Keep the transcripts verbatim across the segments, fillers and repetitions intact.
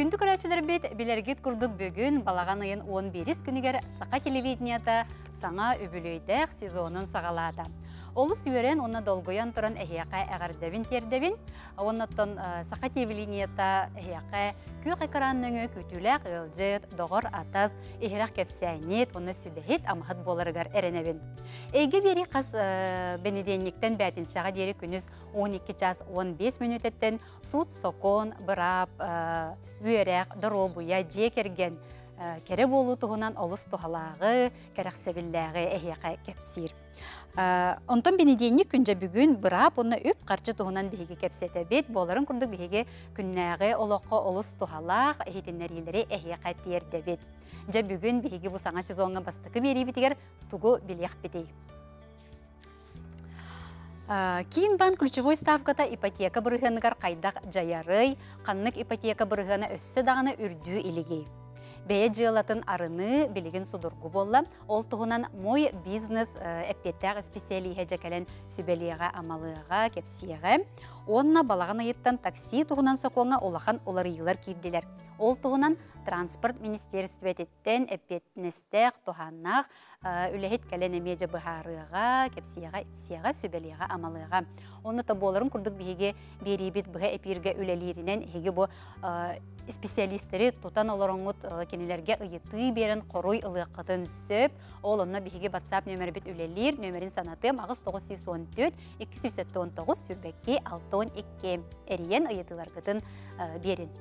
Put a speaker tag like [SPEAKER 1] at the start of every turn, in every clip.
[SPEAKER 1] Күнді көрәчілер бет білергет күрдік бүгін балаған айын он бирис күнігер сақа телевиденията саңа үбілейдәқ сезонын сағалады. Олы сүйерен оны долгоян тұрын әйяқа әғардәвін тердәвін, оннаттан сақа телевиденията әйяқа көк экранның көтіләқ ғылжет, доғыр атаз, ехірақ кәпсәйнет, оны сүбәйет амағыт боларығар әрінәвін. Әйге бері қас бәнеденліктен бәтін саға дері күніз он екі час он бес минуттен суд сокон, бұрап, үйерәқ, дұробуя, жекерген кәрі болу тұғынан олыс тұғалағы, кәріқ сәбілләғі әйяқа кәпсір. Онтан бенеденні күнжа бүгін бұрап, оны өп қарчы тұғынан бейге кәпсеті бет, боларын күрдік бейге күннәғі олыққа олыс тұғалақ, әйетенлерілері әйяқа терді бет. Жа бүгін бейге бұл саңа сезонға бастықы бері бітігер тұғы білеқ бетей. Кейін бан ключевой ставката ипотека бұрығынығар қайдақ жаярый, қаннық ипотека бұрығыны өссі дағыны үрдүү илігей. Бәе жылатын арыны білеген судырғы болла, ол тұғынан мой бизнес әппеттәғі специалиға жәкәлін сөбелеға амалыға кепсиеға. Онына балағын айыттан такси тұғынан соқуыңа олақан олар елар кейділер. Ол тұғынан транспорт министерстветтен әппетнестәқ тұғаннақ үләхет кәлін әмеже бұхарыға, кепсиеға, епсиеға, сөбелеға амалыға. Оны таболарын күрдік бейге беребет бұға әпирге үләлерінен әге бұ специалистері тұтан оларыңыт кенелерге ұйыты берін қоруй ұлыққытын сөп. Ол онына бейге WhatsApp нөмірі бет үлелер, нөмірін санатым ағыз тоғыз жүз он төрт екі жүз он тоғыз сүрбәкке алты он екі әріен ұйытыларғытын берін.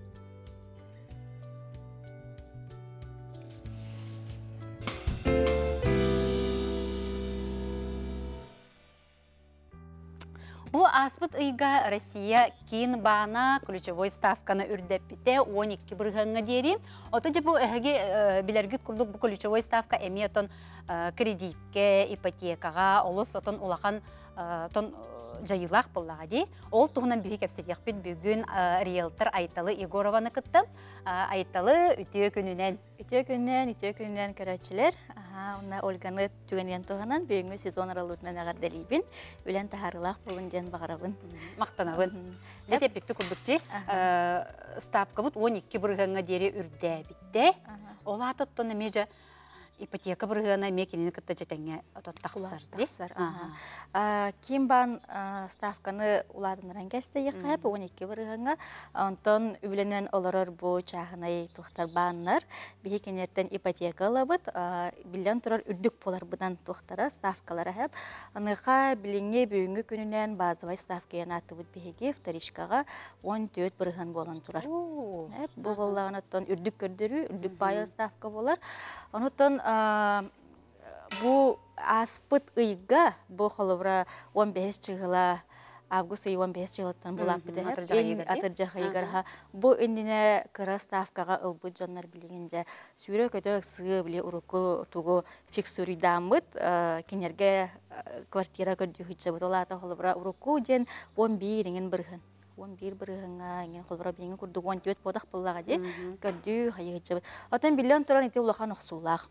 [SPEAKER 1] Бұл аспыт ұйға Россия кейін бана ключевой ставканы үрдәппіте он екі бірғанға дері. Ота же бұл әге білергіт күрдік бұл ключевой ставка әме отын кредитке, ипотекаға, олыс отын олақан жайылақ болаға де. Ол тұғынан бүйі кәпсетек бет бүгін риэлтор Айталы Егорованы күтті. Айталы үтіе күнінен.
[SPEAKER 2] Үтіе күнінен, үтіе күнінен көрәтшілер. Онна Ольганы түгенен тұғынан бүйіңі сезон аралуытынан ағар дәлейбін. Өлен тахарылақ болын ден бағарабын.
[SPEAKER 1] Мақтанабын. Жәтепекті күрдікчі стапқа бұд он екі бірғанға дері үрді бітті. Ола атыттыны межі ипотека бұрғана мекенені күтті жетенге тақсар.
[SPEAKER 2] Кем бан ставканы уладыныран кәсті еқайып он екі бұрғана. Онтан үбіленен оларыр бұл чағынай тұқтар баннар. Бейкенерден ипотека алабыд. Білден тұрар үрдік болар бұдан тұқтара ставкалары әп. Аныға біліңе бүйінгі күнінен базывай ставкаен аты бұд бейге вторичкаға он төрт бұрған болан тұрар. Бұл болағын оттан үрдік көрдірі, үрдік байы ставка болар. Оныттан бұл аспыт ұйға бұл қолыбыра он бес чығыла август он бес жылыттан бұл апыды атыр жаға егарға. Бұл үндіне кыра ставкаға ұлбыд жонлар білігенде сүйрі көтөк сығы біле ұрықы тұғы фиксури дамыд кенерге квартира көрді хүтсі бұд олата қолыбыра ұрықы ден он біріңін бірғын. он бір бірғыңа, қолбыра біліңі күрді он төрт бодақ болаға де, көрді қайығы жабы. Отан білен тұран еті ұлақан ұқсулақ.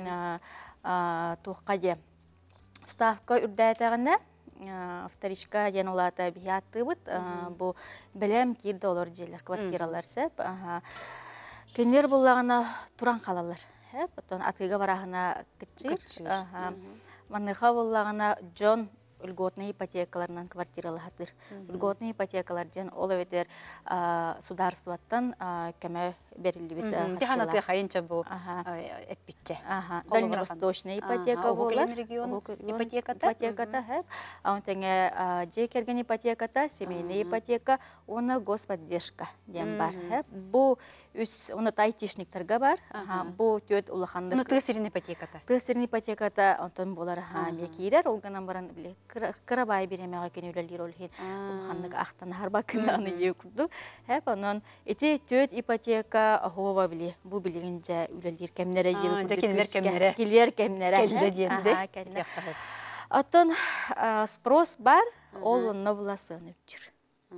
[SPEAKER 2] Тұққа де ставка үрдәйтіғіне, вторичка ден олата бейі атты бұд. Бұл білем керді олар дейлер, квартиралар сәп. Кенлер болағына тұран қалалар. Отан атқыға барағына күтчір. Манныға болағына Джон льготные ипотекаларынан квартиралы хатыр. Льготные ипотекалардан ол өтер сударстваттан көмө берилибит.
[SPEAKER 1] Тиханаты хайынча бу эппитче.
[SPEAKER 2] Дальневосточная ипотека болар.
[SPEAKER 1] Ипотеката.
[SPEAKER 2] Ипотеката хэп. Аунтеңе же керген ипотеката, семейный ипотека, оны господдержка дем бар. Бу үс оны айтишниктарга бар. Бу төт улаханды.
[SPEAKER 1] Оны тысырын ипотеката.
[SPEAKER 2] Тысырын ипотеката онтон болар мекирер олганан баран биле. Кырабай беремеға кен өлелер олхен. Улаханнык ақтан харба кынаны ие күрді. Хэп онон эти төт ипотека ахова биле. Бу билегенже өлелер кемнере жебі күрді.
[SPEAKER 1] Келер кемнере.
[SPEAKER 2] Келер кемнере.
[SPEAKER 1] Келер диенде.
[SPEAKER 2] Отон спрос бар, ол онна буласын өпчүр.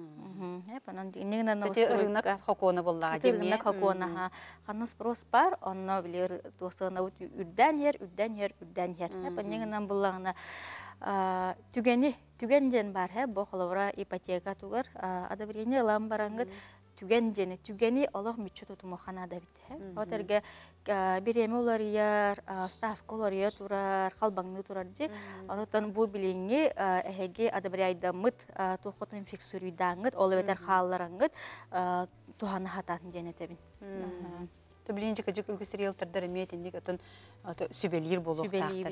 [SPEAKER 1] Рынок хокона боллага
[SPEAKER 2] деме. Рынок хокона. Ханны спрос бар, онна билер тосына үрдән ер, үрдән ер, үрдән ер. Неңнен буллагына түгени, түгенден бар, бу холовра ипотека тугар, одобрение ламбарангыт түген жені, түгені олық мүтчі тұтымы қанада бітті. Отерге биреме олар яр, ставка олар я турар, қалбаңны турар де. Онытан бұл біліңе әхеге адабыры айдамыт тұқытын фиксуруйдаңыт, олы бәтер қаллараңыт туғаны хататын жені тәбін.
[SPEAKER 1] Білейін жекажек үлгі сериалтардар әметіндік өтін сүбелер болуқтақтар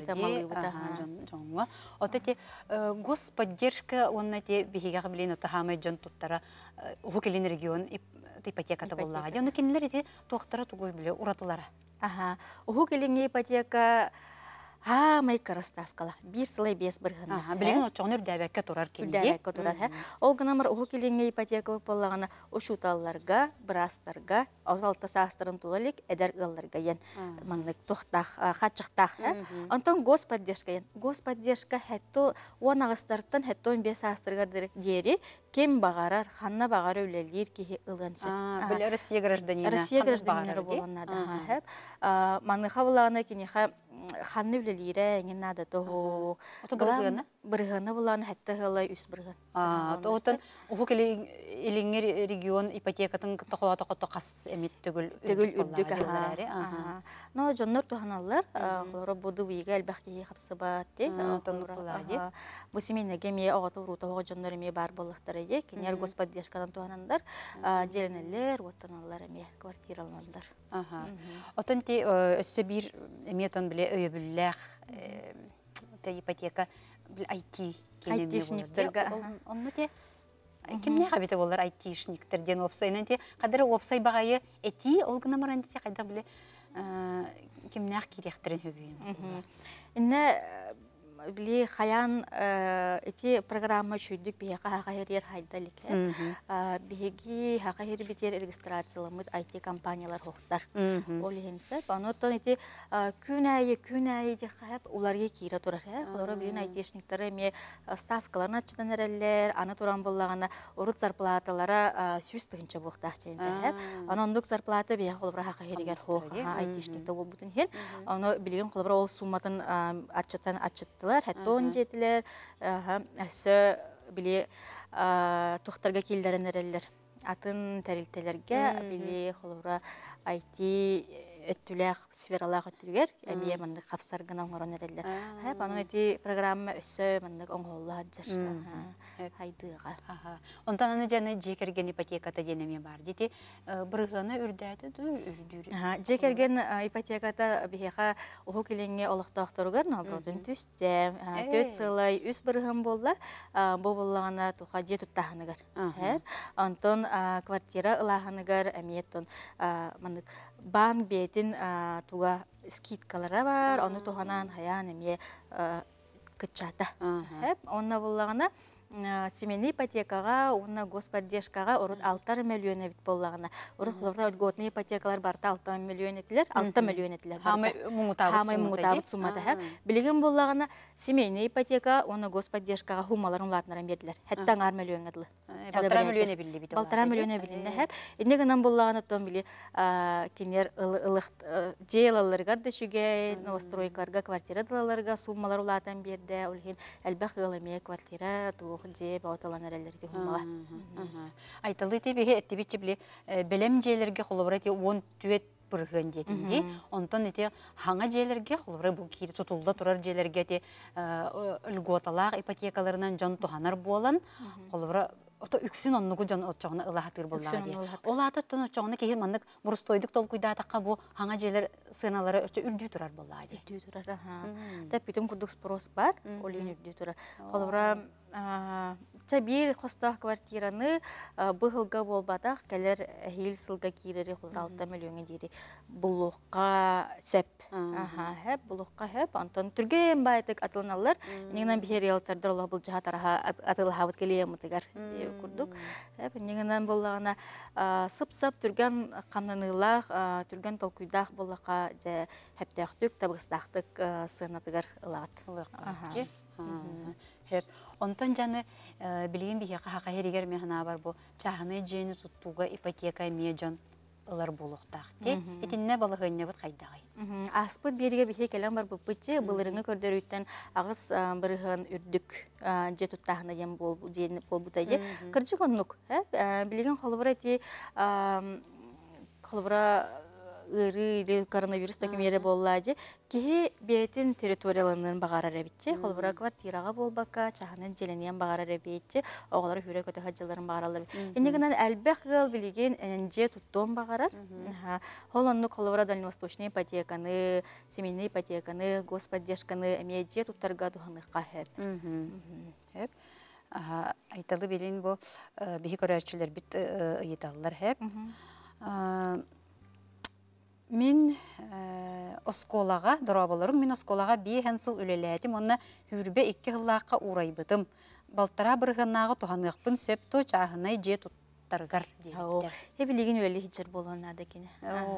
[SPEAKER 1] де. Ота те господдержка, онна те бігеға білейін ота хамай жон тұттара ұху регион ипотекаты болуға. Оны кенілер ете тоқтара тұғой біле ұратылара.
[SPEAKER 2] Ұху келіне ипотека Ha, may karastavkala. Bir sılay bes bırgına.
[SPEAKER 1] Bilgin o çoğun ürdəbəkə turar kendi.
[SPEAKER 2] Ürdəbəkə turar. Ol gınamır oğu kelinge ipoteka bolağına o şutallarga, brastarga, azalta sağstırın tulalik eder ıllarga yen. Manlık toxtaq, xatçıqtaq. Anton господдержка yen. Господдержка hətto on ağıstarttan hətto on beş sağstırgar deri kim bağarar, xanna bağar övləlir ki ılınsa.
[SPEAKER 1] Böyle Россия гражданина.
[SPEAKER 2] Россия гражданина болғанады. Манlıqa bolağına kiniqa Ханны үлелері, еңін нады тоғы.
[SPEAKER 1] Оты бұрғаны?
[SPEAKER 2] Бұрғаны болан, әтті ғылай үс бұрған.
[SPEAKER 1] Отын, ұғы келі еліңер регион ипотекатын тоқылаты-қоты қас әмет түгіл
[SPEAKER 2] үрдік. Но жоннор туғаналар, қолары бұды бұйығы әлбәқкеге қапсы бәтті. Бұл семейнеге ме ағаты ұрутауға жоннор еме бар болықтары де. Кенер господдержкадан туғанандар, жерінелер, оттаналар еме квартираландар.
[SPEAKER 1] Отын те өссі бір әметон біле өйебілләқ ипотека айти
[SPEAKER 2] айтишниктерге.
[SPEAKER 1] Онны те кемне қабеті болар айтишниктерден опсайнан те қадыры опсай бағайы әти олғына маран те қайда біле кемне ақ керектерін өбейін.
[SPEAKER 2] Инне Били хаян эти программа чүйдік бейеға хақайыр хайдалик. Бейеги хақайыр битер регистрациялымыд ай ти компаниялар хоқтар. Ол ехенсі. Онотон эти күн айы, күн айы де қайып оларға кейра тұрар. Оларға білін айтешниктары ме ставкаларына чыдан әрелер, аны туран болағына ұрыт зарплаталара сүз тұғынша бұқтақ чейінді. Онондық зарплата бейеға қолыбыра хақайыргер хоқ айтешникті ол бұтын хен. Оны білген қолыбыра ол сумматын атчыттан атчытты. Хәтті он жетілер, әсі біле тұқтарға келдерін әрелер. Атын тәрілтелерге біле қолыра айти өттіләқ, сфералақ өттілгер, әмие мәнді қапсарғын оңғырын әрелер. Әп, аның әти программа өссі мәнді оңғылыға әдзір. Хайдыға.
[SPEAKER 1] Онтан аны жаны жекерген ипотеката денеме бар. Деті бұрғаны үрдәді үрдүрі.
[SPEAKER 2] Жекерген ипотеката бейеға оғы келеңе олықтақтырғыр, набырудың түсті. Төт сылай үс бұрғын болла, бұл болағына тұға же тұттағынығыр. Антон квартира ылағынығыр, әметтон бан бетін туға скидкалара бар, оны туғанан хаян әме күтчата. Онна болағына семейный ипотекаға, онна господдержкаға ұрыт алты миллион бит болағына. Ұрыт қылырда үлготны ипотекалар барта алты миллион етілер, алты миллион етілер.
[SPEAKER 1] Хамай
[SPEAKER 2] мұңытабыт сумматы. Білеген болағына семейный ипотека, онна господдержкаға хумаларын ұлатынаран берділер. Хәттан ар миллион еділі.
[SPEAKER 1] Балтара миллионе білі біті.
[SPEAKER 2] Балтара миллионе білінді әп. Иннегінен болағына тон білі кенер жейлаларғар да шүге, новостройкаларға, квартирадаларға суммалар ұлатын берді. Олген әлбәқ ғылыме квартира туғы же бауталан әрелерге хумала.
[SPEAKER 1] Айтылды тебеге әтті бетші білі бәлем жейлерге қолыбыр әте он түйет бұрған детінде. Онтан әте хаңа жейлерге қолыбыр бұл кейді тұтылда тұрар жейлерге әте үлготалақ ипотекаларынан жан тұханар болан қолыбыр Ото үксін оннугу жан отчоғына ылағатыр боллады. Ол аты тұн отчоғына кейін мандық бұрыстойдық тол күйдатаққа бұ хаңа жерлер сыналары өтчі үрді тұрар боллады.
[SPEAKER 2] Үрді тұрар, аха. Тәп бітім күрдік спрос бар, олейін үрді тұрар. Қолыбыра бір қостақ квартираны бұғылға болбадақ, кәлер әйел сылға кейрері қолыбыра алты миллионы дейді. Бұлуққа сөп. Бұлуққа хөп. Антон түрген байтық атылыналар. Негінен бір реалтардар ола бұл жаға тараға атылы хабыт келейін мұтығар күрдік. Негінен болағына сып-сып түрген қамнанылақ, түрген толкүйдақ болаға әптәқтік, табығыстақтық сығынатығар ылағат.
[SPEAKER 1] Онтан жаны білген бейеқа хақа херігер механа бар бұл. Чағыны жені тұттуға ипотека ме жон ылар болуқтақ. Те, етінне балығынне бұд қайдағай.
[SPEAKER 2] Аспыт берге бихе келен бар бұппытчы, бұлырыңы көрдөрүттен ағыз бірігін үрдік же тұттағына ем болбутайы. Кыржы коннук, білеген қолыбыра те қолыбыра ыры или коронавирус докумері боллады. Кеге бейтін территорияланын бағарар әбітчі, қолыбыра квартираға болбака, чағынан желенен бағарар әбітчі, оғалары хүрек өті хаджаларын бағаралар. Енегінен әлбәқ ғыл білеген әнже тұттуын бағарар. Ол онны қолыбыра дальневосточный ипотеканы, семейный ипотеканы, господдержканы әмейже тұттарға дұғаныққа әп.
[SPEAKER 1] Айталы белін бұл бейі көрәтшілер біт ұйыталылар әп. Мен осколаға, дұрабаларым, мен осколаға бей хәнсыл үлеләдім, онына хүрбе екі ғыллаққа урайбытым. Балтара бірғаннағы туғанықпын сөпті чағынай же тұттарғар дейдер.
[SPEAKER 2] Эбилеген үлелі хиджер болуын ады кені.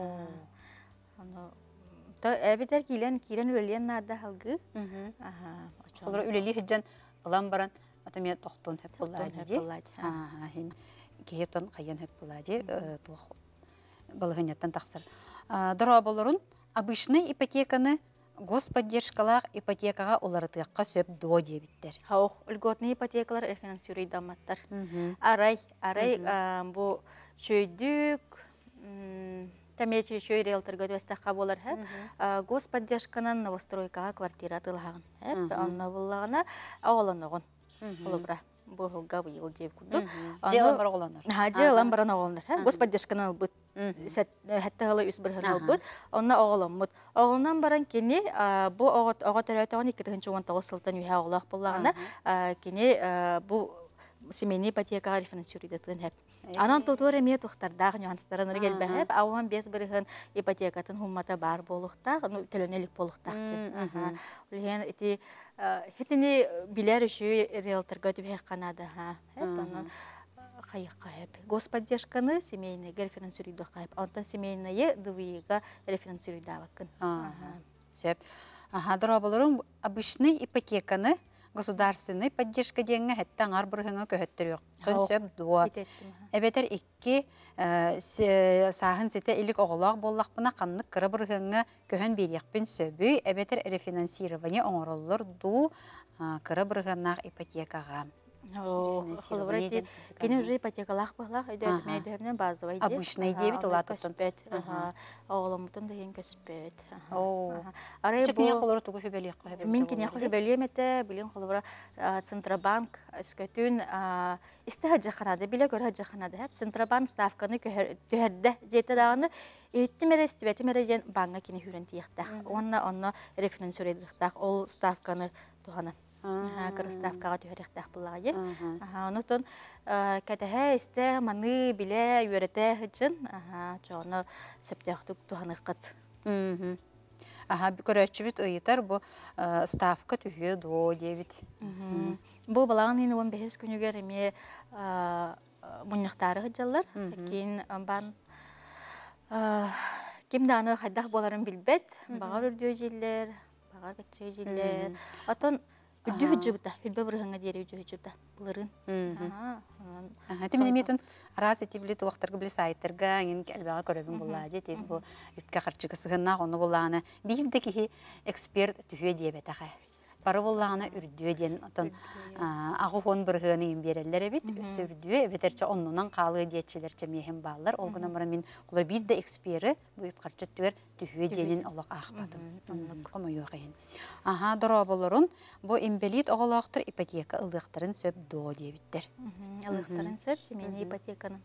[SPEAKER 2] Әбетер кейлен кейлен үлелен нады халғы.
[SPEAKER 1] Қолыра үлелі хиджен ұлан баран, атымен тоқтын хөп болады. Кейептен қайын хөп болады. Балығынеттен тақсыр. Дұрабаларын обычный ипотеканы господдержкалақ ипотекаға оларытыққа сөп до дебіттер.
[SPEAKER 2] Хауқ, үлготны ипотекалар рефинансируй даматтар. Арай, арай бұл чөйдік, тәмече чөй риэлторға дөстаққа болар. Господдержканан новостройкаға квартира тылағын. Онна болағына ауыланығын. Қолыбыра. Бұғылға бұйыл деп күрді.
[SPEAKER 1] Желан бар оғыланыр.
[SPEAKER 2] Желан баран оғыланыр. Господдержканы албыт. Хәтті ғылы үс бірғын албыт. Онна оғыламыд. Оғылынан баран кені бұл оға төрәйтіғын екі мың он тоғыз сылтан үйе оғылақ болағына кені бұл семейный ипотекаға рефинансируйдатын әп. Анан тұтуыр әме тұқтардағы нюанстарын келбі әп. Ауған бес бірғын ипотекатын хуммата бар болуқтақ, төлөнелік болуқтақ. Үлген әті хетіні білер үші риэлторға түбек қанады. Қайыққа әп. Господдержканы семейныйға рефинансируйдық әп. Онтан семейныйы дұвиыға рефинансируйда бақын.
[SPEAKER 1] Сөп. Дұрабаларым обычный ипотеканы государственный поддержка деньги это аңар бұрғыңа көһөттөрүк. Сөп дуа. Эбетер икки сахын сете илик оғылақ боллақпына қаннық кыры бұрғыңа көһөн берекпін сөбүй. Эбетер рефинансирование оңыроллар ду кыры бұрғанақ ипотекаға.
[SPEAKER 2] Кені уже ипотекалақ бұғылақ, өйді өйдімнен базовай деп.
[SPEAKER 1] Обычный дебет олатып.
[SPEAKER 2] Көспет. Оғылымытын деген көспет.
[SPEAKER 1] Чекіне қолыры тұғы хөбелек қой?
[SPEAKER 2] Мен кене хөбелем еті, білен қолыры Центробанк үскөтін істі хаджақанады, біле көрі хаджақанады. Центробанк ставканы түйерді жеті дағыны етті мәрі істібеті мәрі ден банға кені хүрін тияқтақ. Онна онна рефинансируйдықтақ, ол ставканы туғаны. Кырыставкаға түйеректақ бұлағы. Онытын кәтіғі істі маны біле үйереті ғыджын, жоны сөптіқтік туғаны қыт.
[SPEAKER 1] Көрәтші біт ұйытар бұл ставка түйе до дебет.
[SPEAKER 2] Бұл балағын ені он бес күнігер еме мұнықтары ғыджалар. Кейін бан кемданы қайдақ боларын білбет, бағар үрдеу желер, бағар кәтші желер. Атын Үрді хүджібіта, үрбі бұрғыңа дері үрді хүджібіта, бұлырын.
[SPEAKER 1] Тімін еметін арас еті білі туақтарға білі сайттарға, еңін әлбәға көребін болады, тем бұл үпке қарчығы сығынақ оны болағына. Бейімді кейі эксперт түйе дебет аға. Бары болағына үрдіе ден, ағы хон бұрғыны емберелер әбет, өсі үрдіе, әбетерчі онынан қалы детчелерчі мейхім балылар. Олғына мұра мен олар бір де экспері бұйып қарчы түер түйе денін олық ақпадым. Қомы yok ең. Аха, дұра болырын, бұл ембелит оғылақтыр ипотека ылықтарын сөп доға дебіттер.
[SPEAKER 2] Ылықтарын сөп, семейні ипотеканы.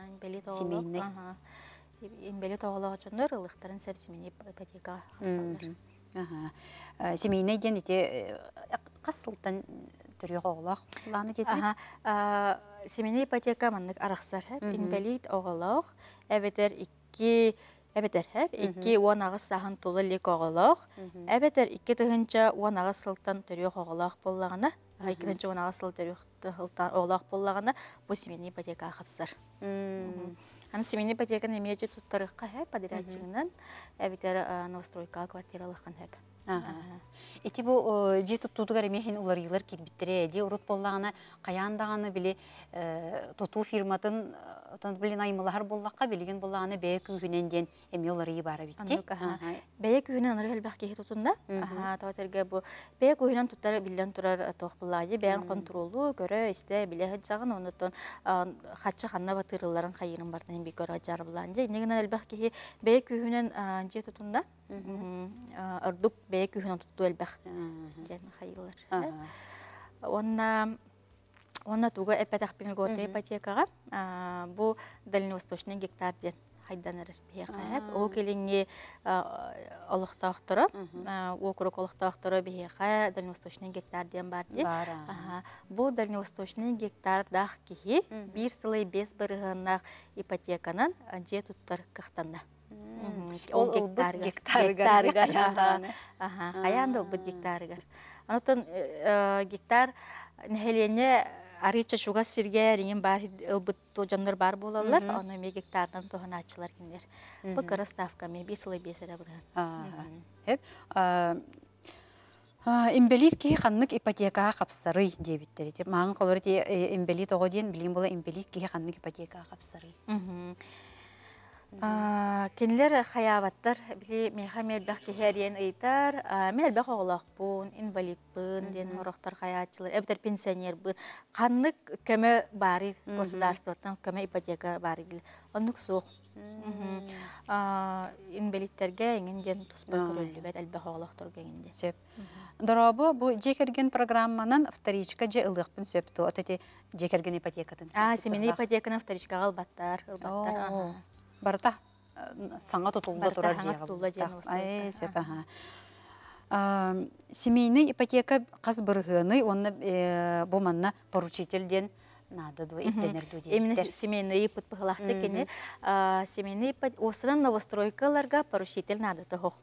[SPEAKER 2] Ембелит оғылақ жондар, ылықтарын сөп, семейні ипотека қысалдар.
[SPEAKER 1] Семейный ден ете қасылтан түрі оғылақ ланы кетіп?
[SPEAKER 2] Семейный ипотека маннық арақсар. Ембелит оғылақ, әбетер икки Әбетер, икки он ағыз сағын толы лек оғылақ. Әбетер икки тұғынша он ағыз сылтан түрек оғылақ болағына, икки он ағыз сыл түрек оғылақ болағына бұл семейный ипотека қапсар. Аны семейный ипотеканы эмеже туттарыққа хэп, подрядчигынан, әбитер новостройка квартиралыққан хэп.
[SPEAKER 1] Эти бу жи туттугар эмехин улар йылар кирбиттере, ди урут боллагана каяндаганы били туту фирматын отон билин аймалар боллакка билген боллаганы бээ күнен ден эме улар ии бара битти.
[SPEAKER 2] Бээ күнен аныр элбак ки тутунда. Аха, таватерге бу бээ күнен туттары билен турар тох буллайы, бээн контролу көрө исте биле хаджагын онутон хатчы ханна батырыларын хайырын бартын би көрө жар буланжы. Негенен элбак ки бээ күнен жи тутунда. Ардук бээ күнен тутту элбак. Ден хайылар. Онна Онна туга эпетахпин готе ипотекага бу дальневосточный гектар ден хайданыр бияқайып. О келинге олықтақтыры, округ олықтақтыры бияқай дальневосточный гектар ден бар де. Бу дальневосточный гектар дақ кихи бір сылай бес бірғынақ ипотеканан же туттар қықтанда.
[SPEAKER 1] Ол гектар гектарыгар.
[SPEAKER 2] Қаяндыл бұд гектарыгар. Анытын гектар нәхелене арыча шуга сирге ринген бар ылбыт жандар бар болалар, оны ме гектардан тоған ачылар киндер. Бу кыры ставка ме бес сылай бесері бұрған.
[SPEAKER 1] Имбелит ки ханнык ипотека капсары дебиттери. Маңын қолыр де имбелит оғы дейін білген бола имбелит ки ханнык ипотека капсары.
[SPEAKER 2] Кенлер хаябаттар били меха мелбах кехерен ыйтар, мелбах оғлақ бұн, инвалид бұн, ден орықтар хаячылар, әбітер пенсионер бұн. Қаннык көмі бары государствоттан көмі ипотека бары дел. Оннық соқ. Инвалидтерге еңін ден тұспа көрілі бәд әлбах оғлақтар гәңінде.
[SPEAKER 1] Сөп. Дұрабы, бұл жекерген программанан вторичка же ылықпын сөпті, отеті жекерген ипотекатын.
[SPEAKER 2] Семейный ипотеканы вторичка ғалбаттар.
[SPEAKER 1] Барта саңа тутулда турар
[SPEAKER 2] жига.
[SPEAKER 1] Ай, сөп, аха. Семейный ипотека қаз бірғыны, оны бұл манна поручительден надо ду иттенерду дейдер.
[SPEAKER 2] Именно семейный ипот бұғылақты кені. Семейный ипот, осынан новостройкаларға поручитель надо тұғық.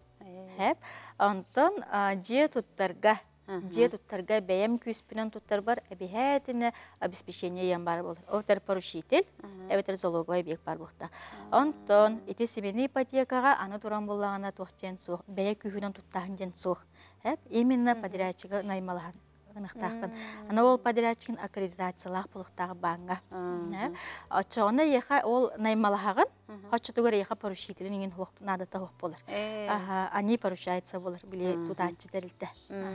[SPEAKER 2] Антон же туттарға же туттарға бәйім күспінен туттар бар, әбихәтіне обеспечение ем бар болыр. Отар поручитель, әбетер залоговай бек бар бұқта. Антон, эти семейный ипотекаға аны туран болағына тоқтен соқ, бәйі күхінен туттағын ден соқ. Именно подрядчыға наймалаған. Ана ол подрядчыгын аккредитациялақ бұлықтағы банға. Чоғына еқа ол наймалағын, Хачатугар еха поручитель неген надата хоқ болар. Они поручаются болар, биле тутачы дәрілді.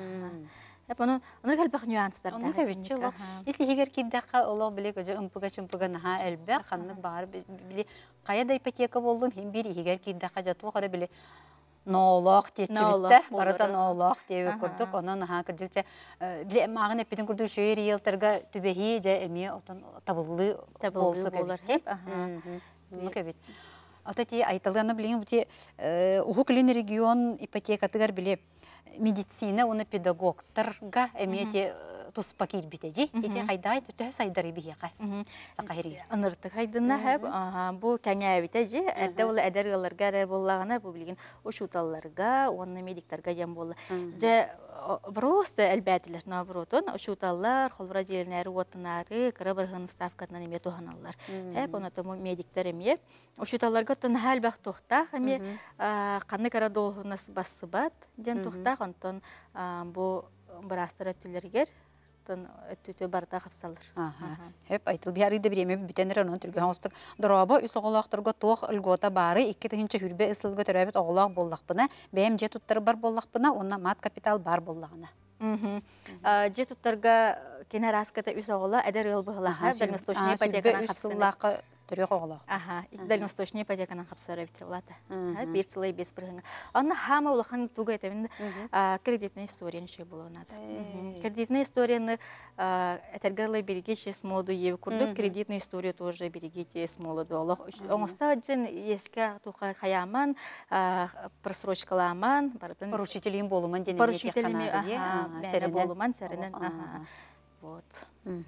[SPEAKER 2] Оны қалбақ нюанстар.
[SPEAKER 1] Оны кәбетші олық. Если егер кейдаққа олық білек өже ұмпыға-чымпыға наға әлбәқ, қанның бағар біле қаяда ипотека болдың, хем бір егер кейдаққа жатуы қара біле Ноолох течибитте, барата ноолох тebe курдук, онон наха кырдыкча биле мағын эппитин курдук шөйер елтерге түбехи же эме отон табыллы болсу кебит. Ну кебит. Алта ти айтылганы билген бути уху клин регион ипотекатыгар биле медицина, оны педагогтарга эме те туспа кирбитеди. Ити хайдай төтө сайдары бияка. Сакайри.
[SPEAKER 2] Анырты хайдына хәп, бу кәңә битеди. Әрдә ул әдәргәләргә рә буллагына бу билген ушуталларга, онны медиктарга ям булды. Же просто әлбәтләр наоборот, ушуталлар, холбра җирнәре отнары, кырыбыргын ставкадан эме туханаллар. Хәп оны то медиктар эме. Ушуталларга тон хәлбәх тохта, эме канны кара долгынас басыбат, ден тохта, антон бу барастыра түлергер тон өтүтө барда капсалар.
[SPEAKER 1] Хеп айтыл биярыды биреме битенер анын түргөн хостук дроба үс оголактырга тох илгота бары икки тегинче хүрбе ысылга төрөбөт оголак боллакпына бем же туттар бар боллакпына онна мат капитал бар боллагына.
[SPEAKER 2] Же туттарга кенераската үс огола эдер ыл быгылаха дальневосточный ипотеканан
[SPEAKER 1] капсалар төрөк оголак.
[SPEAKER 2] Аха, дальневосточный ипотеканан капсалар битер булата. Бир сылай бес биргин. Анна хама улахан туга этебин кредитная история ниче боло надо. Кредитная история этергалы берегите с моду ев курдук кредитную историю тоже берегите с молоду. Оңоста один еске туха хаяман просрочкаламан бардын
[SPEAKER 1] поручителем болуман дене
[SPEAKER 2] поручителеми сере болуман серенен. Вот.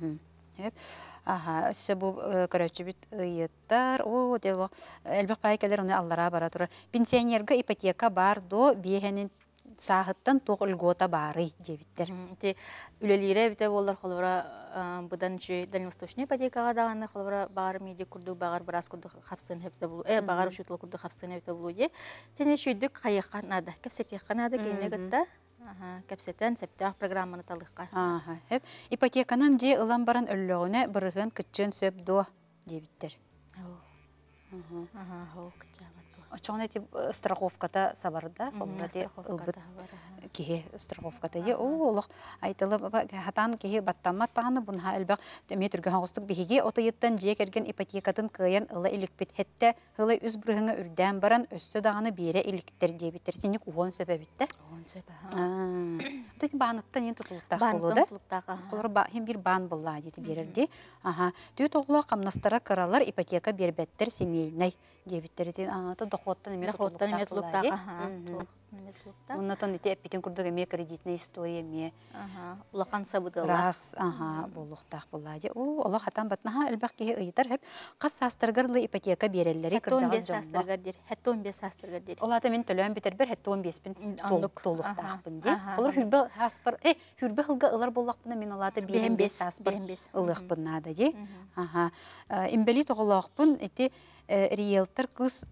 [SPEAKER 1] Аха, өсі бұл көрәтші біт ұйыттар, о, дело, әлбәқ пайкелер оны аллара бара тұрар. Пенсионерға ипотека бар до бейхенін саахыттан туох ылгота бары дебиттер.
[SPEAKER 2] Ти үлелире бите болар холора будан чүй дальневосточный ипотекага даганы холора багар миди курду багар барас курду хапсын хепте бул э багар шутул курду хапсын хепте булу де тене шүйдүк кайыкка нада кепсетекка нада кенне гытта ага кепсетен септах программаны талыкка
[SPEAKER 1] Ага, хеп ипотеканан же ылан баран өллөгүнө бырыгын кытчын сөп до дебиттер.
[SPEAKER 2] ага ага хо кычамат
[SPEAKER 1] Очоң эти страховката сабарда, холдати ылбыт кихе страховката е о олох айтылы хатан кихе баттамат таганы бунха элбак теме түргө хагыстык биһиге отойыттан же керген ипотекатын кыян ылы иликпит хетте хылы үз бырыгыңа үрдән баран өссө даганы бере иликтер дебиттер тиник уон сөбөбитте
[SPEAKER 2] он сөбө
[SPEAKER 1] а тити баныттан ен тутулуктак болду
[SPEAKER 2] да
[SPEAKER 1] Олар ба хем бир бан булла дити берерди аха түй тогло камнастара кыралар ипотека бербеттер семейный дебиттер тин ата доходтан эме
[SPEAKER 2] доходтан эме тулуктак ага
[SPEAKER 1] Оннотон ите эппитин курдук эме кредитный история эме.
[SPEAKER 2] Ага, улахан сабыдылар.
[SPEAKER 1] Раз, ага, болуктак буллади. О, ола хатан батнаха элбак ки ыйтар хеп кас састыргырлы ипотека береллери
[SPEAKER 2] кырдагы жомма. састыргар дер. Хетте он беш састыргар дер.
[SPEAKER 1] Олата мен төлөм битер бер хетте он беш бин толуктакпын ди. Олар хүрбө хаспар, э, хүрбө хылга ылар боллакпын мен олата бен беш саспар ылыкпын нада ди. Ага. Имбели тоголокпун ити риэлтор кыз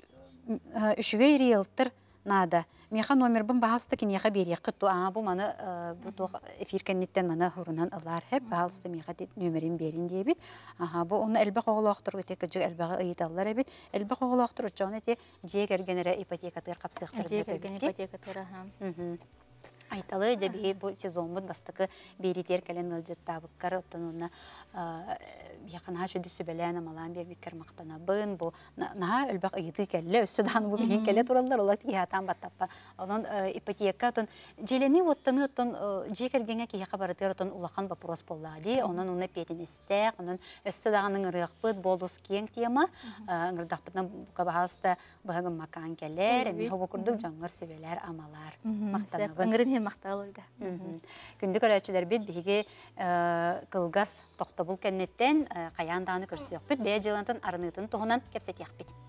[SPEAKER 1] үшүгөй риэлтор нада. Меха номербын бағалысты кенеға берек қытту. Аңа бұл маны эфир кәнеттен маны хұрынан ылар хеп. Бағалысты меха нөмерін берін дейбет. Бұл оны әлбақ оғылақтыр өтек жүг әлбағы ұйыталылар әбет. Әлбақ оғылақтыр өтчауын әте жек әргенері ипотекатыр қапсықтыр.
[SPEAKER 2] Жек әрген ипотекатыр.
[SPEAKER 1] Айталы жабе бұл сезон бұд бастықы беретер кәлен ұлжетті абыққар оттан оны яқынға шөді сөбелән амалан бебеккер мақтана бұн бұл наға өлбақ ұйыты кәлі өссі даны бұл бейін кәлі тұралар олар кейатан баттаппа. Онын ипотека оттан желені оттаны оттан жек әргенге кейақа барытыр оттан улақан бапырос боллади. Онын оны петін істәк, онын өссі дағының ұрық бұд болдус кең тема. Үңірдақ бұдна бұқа бағалысты бұғығын макан кәлер, әмі хобы күрдік жаңғыр сөбелер амалар. Мақтанабын.
[SPEAKER 2] Мақтал өлді.
[SPEAKER 1] Күнді көрәтшілер бет бігі қылғас тоқтабыл кәннеттен қаяндағыны көрсі өқ бүт, бәе жылантын арынытын тұғынан кәпсет яқ бет.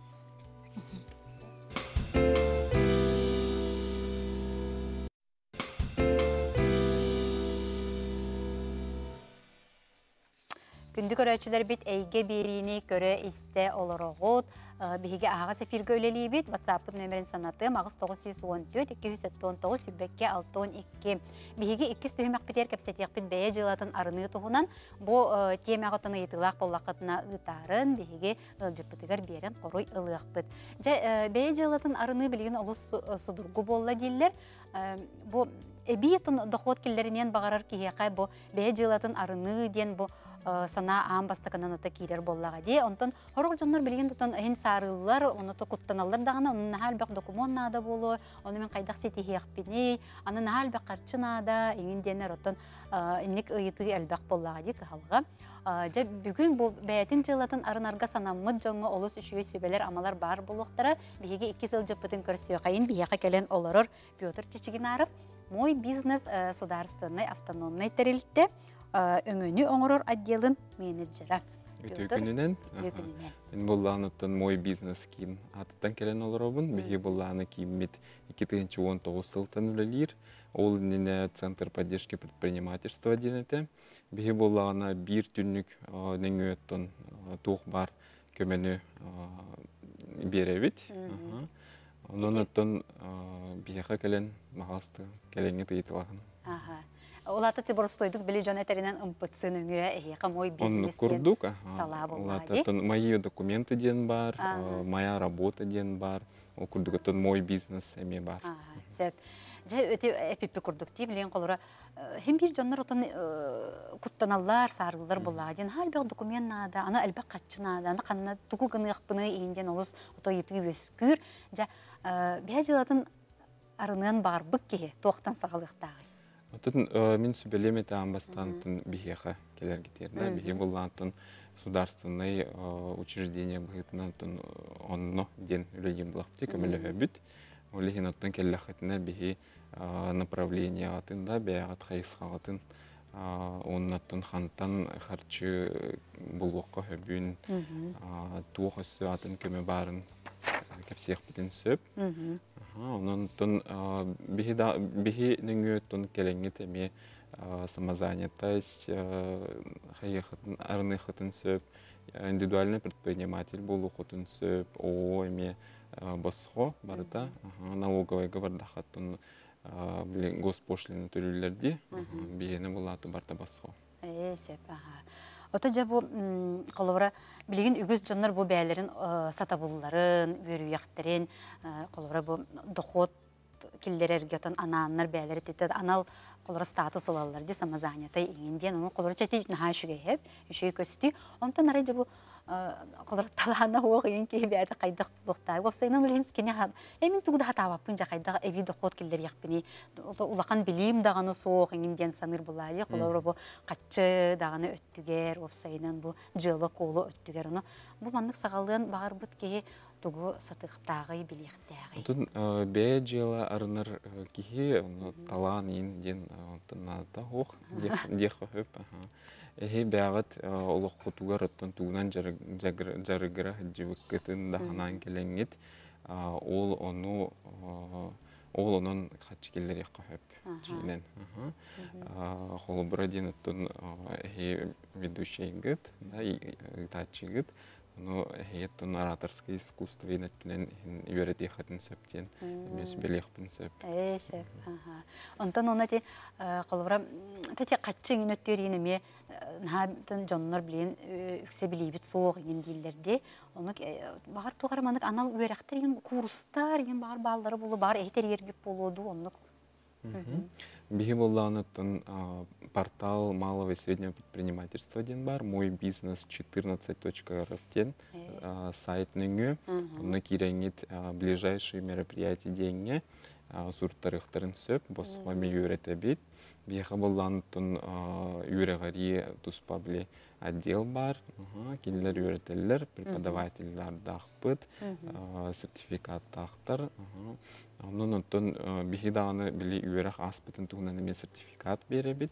[SPEAKER 1] Күнді көрәтшілер бет әйге беріні көрі істе олырығыд, Биһиге ағас эфирге өлелей бит, WhatsApp нөмерін санаты, мағыз тоғыз жүз он төрт екі жүз он тоғыз сүрбекке алты он екі. Биһиге иккис түйімек бітер кәпсетек бит бәе жылатын арыны тұғынан, бұ темеғытыны етілақ болақытына ұтарын, биһиге ұлжыппытығар берін қорой ұлық бит. Бәе жылатын арыны білген ұлыс судырғы болла дейлер, бұ әбиетін доход келдерінен бағарар кейеқай бұ бәе жылатын арыны ден бұ сана аң бастықынан ота кейлер боллаға де. Онтан хорық жаннар білген тұтан әйін сарылылар, оны тұқыттаналар дағына, оның нағал бәқ документ нада болу, оны мен қайдақ сеті хеқпеней, аны нағал бәқ қарчы нада, еңін денер отан әнік ұйыты әлбәқ боллаға де қағалға. Бүгін бұл бәйтін жылатын арынарға санамыд жоңы олыс үшіге сөбелер амалар бар болуқтары, бігі екі сыл жөппітін көрсіе қайын бияқа кәлен оларыр Петр Чечигинаров, мой бизнес сударственный автономный тәрелітті өңөні оңырор отделын менеджера.
[SPEAKER 3] Өтө күнінен? Мен боллағын оттан мой бизнес кейін атыттан кәлен олар обын. Беге боллағыны кейін мет эки тысячи он тогуз сылтан үлелер. Ол нене Центр поддержки предпринимательства денеті. Беге боллағына бір түннік неңі өттін туқ бар көмені беревет. Онын оттан беге кәлен мағасты кәленге тыйтылағын.
[SPEAKER 1] Олаты тиборстойдук били жон этеринен ымпытсын өңө эйека мой бизнестен сала болмади.
[SPEAKER 3] Олаты мои документы ден бар, моя работа ден бар, ол курдук отон мой бизнес эме бар.
[SPEAKER 1] Сөп. Же өте эпипи курдук ти билен колора хем бир жоннор отон куттаналлар, сарыллар болладин. Халбек документ нада, ана элбек катчынада, ана канна туку гыныгпыны инден олус ото йытыгы өскүр. Же бәжилатын арынын барбык ки токтан сагалыктагы.
[SPEAKER 3] Отын мен сүбелеметі амбастантын бихеха келер кетерді. Бихе боллантын сударственный учреждение бұғытынантын онно ден үлеген бұлақты көмілі өбіт. Олеген оттын келләхетіне бихе направление ағатында, бәғат қайысқа ағатын оннаттын хантан қарчы бұлуаққа өбін туық өсі атын көмі барын кепсех битин сөп. Онон тон бихи да бихи нөңө тон келеңге теме самозанятость, хайхатын арны хатын сөп, индивидуальный предприниматель болу хатын сөп, о эме босхо барда, налоговый гавардахатын госпошлины төлөлөрдү бийени булаты барда босхо.
[SPEAKER 1] Э, сөп, аха. Ота жа бу колобра билигин үгүз жоннор бу бәйлерин сата булларын, өрүяктырын, колобра бу доход киллерерге тон анааннар бәйлери тетет анал колора статус алалар ди самозанята инден onu колора чати наха шуге хеп үшөй көстү онтон ара жабу колора талана хог ин ки бәйдә кайдык булукта вапсайнан ленс кине ха эмин тугда хатаба пунжа кайда эви доход киллер якпини улахан билим даганы соох инден саныр булай колора бу каччы даганы өттүгер вапсайнан бу жылы колу өттүгер оны бу мандык сагалын багыр бут ки тугу сатыктагы билектагы.
[SPEAKER 3] Тун бе жела арнар кихи талан инден тонната хох дих хөп. Эхи бягат олох кутугар оттон тугунан жарыгыра жибеккетін даханан келеңгет. Ол ону ол онун хачкеллер якка хөп жинен. Холобра ден оттон эхи ведущий гыт, да, тачигыт. Ну, это ораторское искусство, и натюнен юрит ехать септен, без белых принцип.
[SPEAKER 1] Э, сеп, ага. Онтон он эти, коловра, эти каччин нөттерин ме, на тон жоннор блин, все билибит соог ин диллерде, он багар тугар манак анал үйрәктер курстар, ин багар баллары булу, багар эхтер ергеп болуду, оннук.
[SPEAKER 3] Биги болланытын портал малого и среднего предпринимательства ден бар, мой бизнес четырнадцать точка рф ден сайт нөңө, оны киреңит ближайшие мероприятия деньги, сурттарыктарын сөп, босхоми үйрете бит. Биги болланытын үйрегари туспабли отдел бар, кинлер үйретелер, преподавательлар дахпыт, сертификат тахтар. Онун оттон бихиданы били үйрек аспытын тугунан эме сертификат беребит.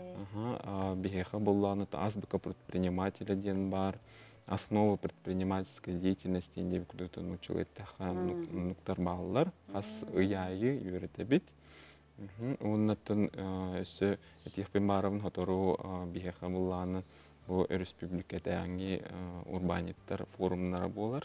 [SPEAKER 3] Бихиха болланы азбука предпринимателя ден бар, основа предпринимательской деятельности деп күдөтөн учулет таха нуктар баллар, хас ыяйы үйретебит. Оннаттан өсө этихпен барабын хотору бихиха болланы бу республикада яңи урбаниттар форумнары болар.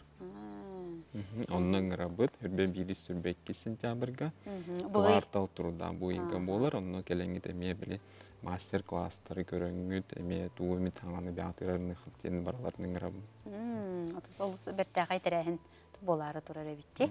[SPEAKER 3] Онның работ үрбе били сүрбекки сентябрга. Квартал труда буйга болар, онны келеңгит эме били мастер-класстары көрөңүт, эме туумит таңаны баатырарны хыттен бараларның работ.
[SPEAKER 1] Отос олус бертагай терехин болары турар эбитти.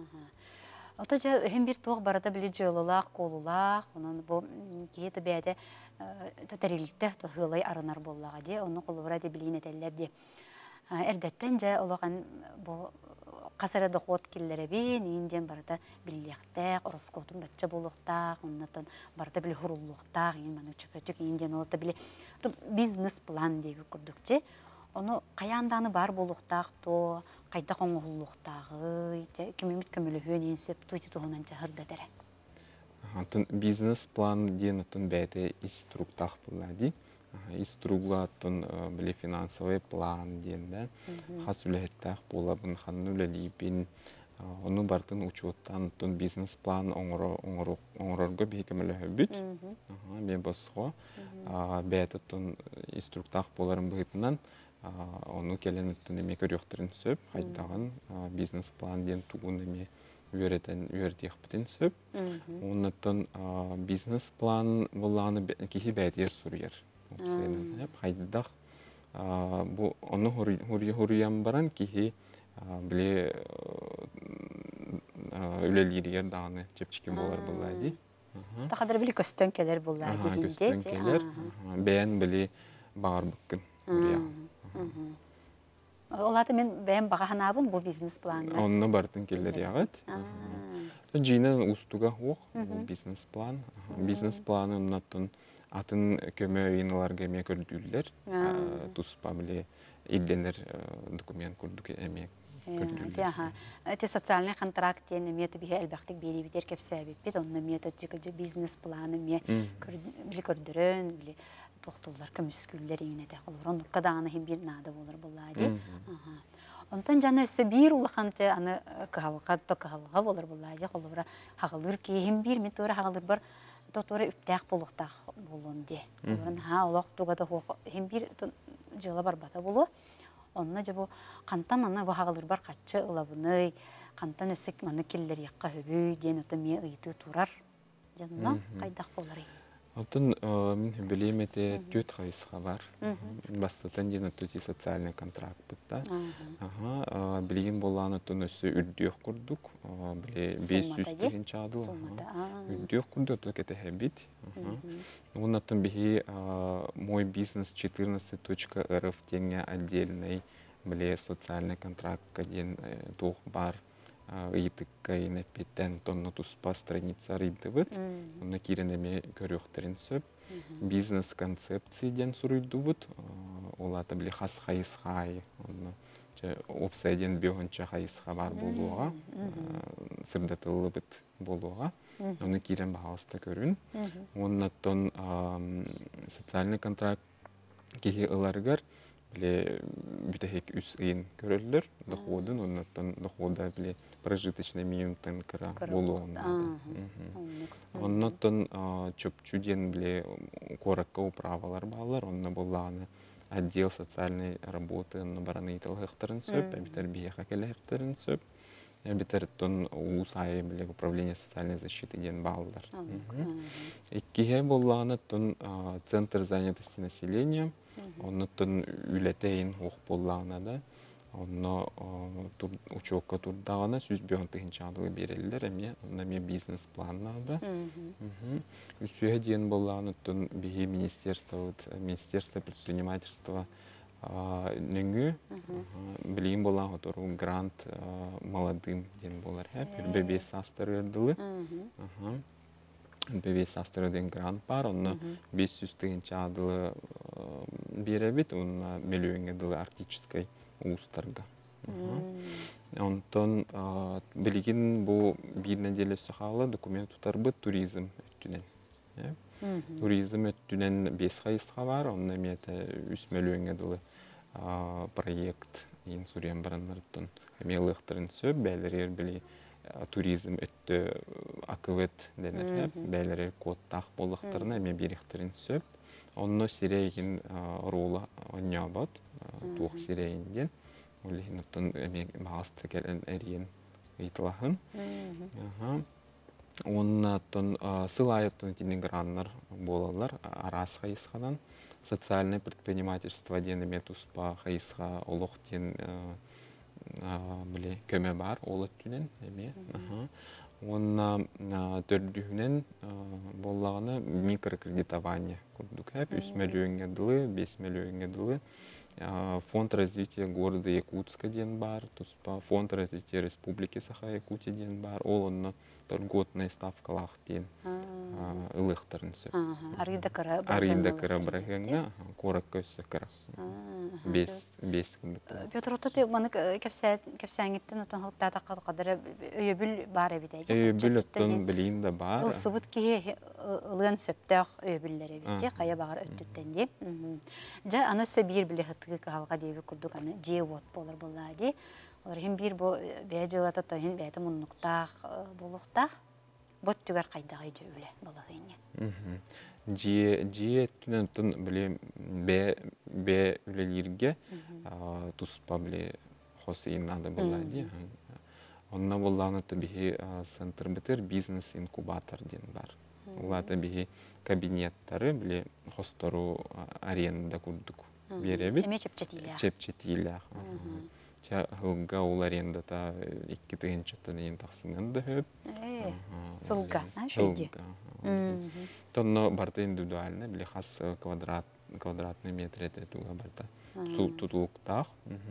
[SPEAKER 1] Ото жа hem bir тоқ барада били жылылақ, колулақ, онын бу кейті бәді төтәрелікті тұхылай арынар боллаға де, оны қолыбыра де білейін әтәлілер де. Әрдеттен жа олаған бу қасары доқуат келлері бен, енден барада біліліқтәқ, ұрысқотын бәтчі болуқтақ, оннатын барада білі хұрулуқтақ, ең маны чөкөтік, енден олата білі бизнес план дейбі күрдікче. Оны қаянданы бар болуқтақ, то қайда қоңғылуқтағы, кемемет көмілігін енсіп, тұйты тұғынан жағырда дәрі.
[SPEAKER 3] Бизнес план ден ұтын бәді иструктақ бұлады. Истругатын біле финансовый план ден бән. Қас үләттәқ болабын, қанын үләлейбін. Оны бартын учуоттан ұтын бизнес план оңырорғы бей кемілі өбіт. Мен босқо. Бәді ұтын иструктақ боларын бұғытынан onu келен үттін еме көріқтірін сөп, қайдаған бизнес-план ден туғын еме үйердек бітін сөп. Оннаттан бизнес-план болағаны кейі бәдер сұрыер. Қайдақ оны хұрыян баран кейі біле үлелерер дағаны чепчікен болар болайды.
[SPEAKER 1] Тақадар білі көстен келер болайды.
[SPEAKER 3] Көстен келер. Бәйін біле бағар бүккін.
[SPEAKER 1] Олаты мен бәйім бағаханабын бұл бизнес планына?
[SPEAKER 3] Онына бартын келдер яғыт. Жинен ұстуға оқ, бұл бизнес план. Бизнес планы ұнаттын атын көмі өйіналарға әме көрділер. Тұспа біле илденер документ көрдік әме көрділер.
[SPEAKER 1] Әте социальный контракт дені меті бейі әлбәқтік бейі бітер кәпсі әбет. Онына меті бизнес планы білі көрдірін, білі тоқтолар көміскүллер еңіне де қолыр. Оны қадағаны хем бір нады болыр болады. Онтан жаны өссө бир улаханты аны кыһалга то кыһалга болар буллажа холбура хагалыр киһим бир митора хагалыр бар тотора үптәк булуктак болун ди. Оларын ха олак тугада хо хим бир жылы бар бата болу. Онна жабу кантан аны бу хагалыр бар катчы ылабыны кантан өссөк маны киллер якка хөбүй ден ото ме ыйты турар. Жанна кайдак болар.
[SPEAKER 3] Алтын мен билем эте төт хайсга бар. Бастатан ден төти социальный контракт бутта. Ага, билген болганы тон өсө үрдүк курдук. Биле беш жүз деген чадыл. Үрдүк курдук то кете хабит. Ага. Оннан бихи мой бизнес четырнадцать точка эр эф теңе отдельный биле социальный контракт каден тух бар. Ыйтыкка инеппеттен тонна туспа страница рыйдыбыт. Онна киренеме көрөктерин сөп. Бизнес концепцияден суруйдубут. Олата биле хас хайысхай. Онна опсайден бөгөнчө хайысха бар болууга. Сырдатылыбыт болууга. Онна кирен баалыста көрүн. Оннаттон социальный контракт кихи ыларгар биле бүтехек үс ыйын көрөлдөр. Доходун оннаттон дохода биле прожиточный минимумтан кыра болуунда. Оннаттон чөпчүден биле коракка управалар баалар. Онна болланы отдел социальной работы на бараны италгыктарын сөп, битер бияка келехтерин сөп. Битер тон усай биле управление социальной защиты ден баалар. Иккиге болланы тон центр занятости населения. Оннаттон үлетейин ох болланы да. Онно учёкка турдагана сүз бён тыгынчалыгы берелдер, эме онна ме бизнес планнада. Үсүе ден болланы тон биги министерство, министерство предпринимательства нөңү билим болан отору грант молодым ден болар хеп, бебе састырдылы. Бебе састырдын грант бар, онна беш жүз тыгынчалыгы беребит, онна миллионга дылы арктической устарга. Онтон билигин бу бир неделе сахалы документ тутарбы туризм өттүнен. Туризм өттүнен беш хайысга бар, онна мете үч миллионга дылы проект ин сурен бараннардын мелыктарын сөп бәлерер били туризм өттү акывет денер, бәлерер коттак болуктарына эме беректерин сөп. Онно сирейгин рола онябат, тух сирейинден. Олихинаттан эме багасты келен эриен ыйтылахын. Оннаттан сылайыттан тинеграннар болалар арас хайысхадан. Социальное предпринимательство ден эме туспа хайысха олох ден биле көмө бар олот түнен эме. Онна төрдүхүнен боллаганы микрокредитование курдук хеп үч миллионга дылы, беш миллионга дылы. Фонд развития города Якутска ден бар, туспа фонд развития республики Саха-Якутия ден бар, ол онна торготная ставкалах ден ылыктарын сөп.
[SPEAKER 1] Арыйда кыра
[SPEAKER 3] Арыйда кыра бараганга корак көссө кыра. Бес бес күндүк.
[SPEAKER 1] Петр отты маны кепсәңиттен отон хылтата кадыр өйбүл бар эбите.
[SPEAKER 3] Өйбүл оттон билин да бар.
[SPEAKER 1] Сыбыт ки ылын сөптөк өйбүлләре бите, кая багар өттүттен дип. Жа аны сө бир биле хытыгы калга дейби курдук аны же вот болар буллади. Олар хим бир бу бәҗилата тахин бәйте муннуктак болуктак. Бот түгәр кайдагы җөүле балагыны.
[SPEAKER 3] Же же түнен тон биле бе бе үлелерге туспа биле хосин надо буллади. Онна болланы табиһи центр битер бизнес инкубатор ден бар. Улар табиһи кабинеттары биле хостору аренда курдук. Беребит.
[SPEAKER 1] Эме чепчетилер.
[SPEAKER 3] Чепчетилер. Ча хылга ул арендата икки тыгынчыттан ен таксынган да хөп.
[SPEAKER 1] Сылга, а шойди.
[SPEAKER 3] Тонно барта индивидуально биле хас квадрат квадратный метр это туга барта. Тутулуктах.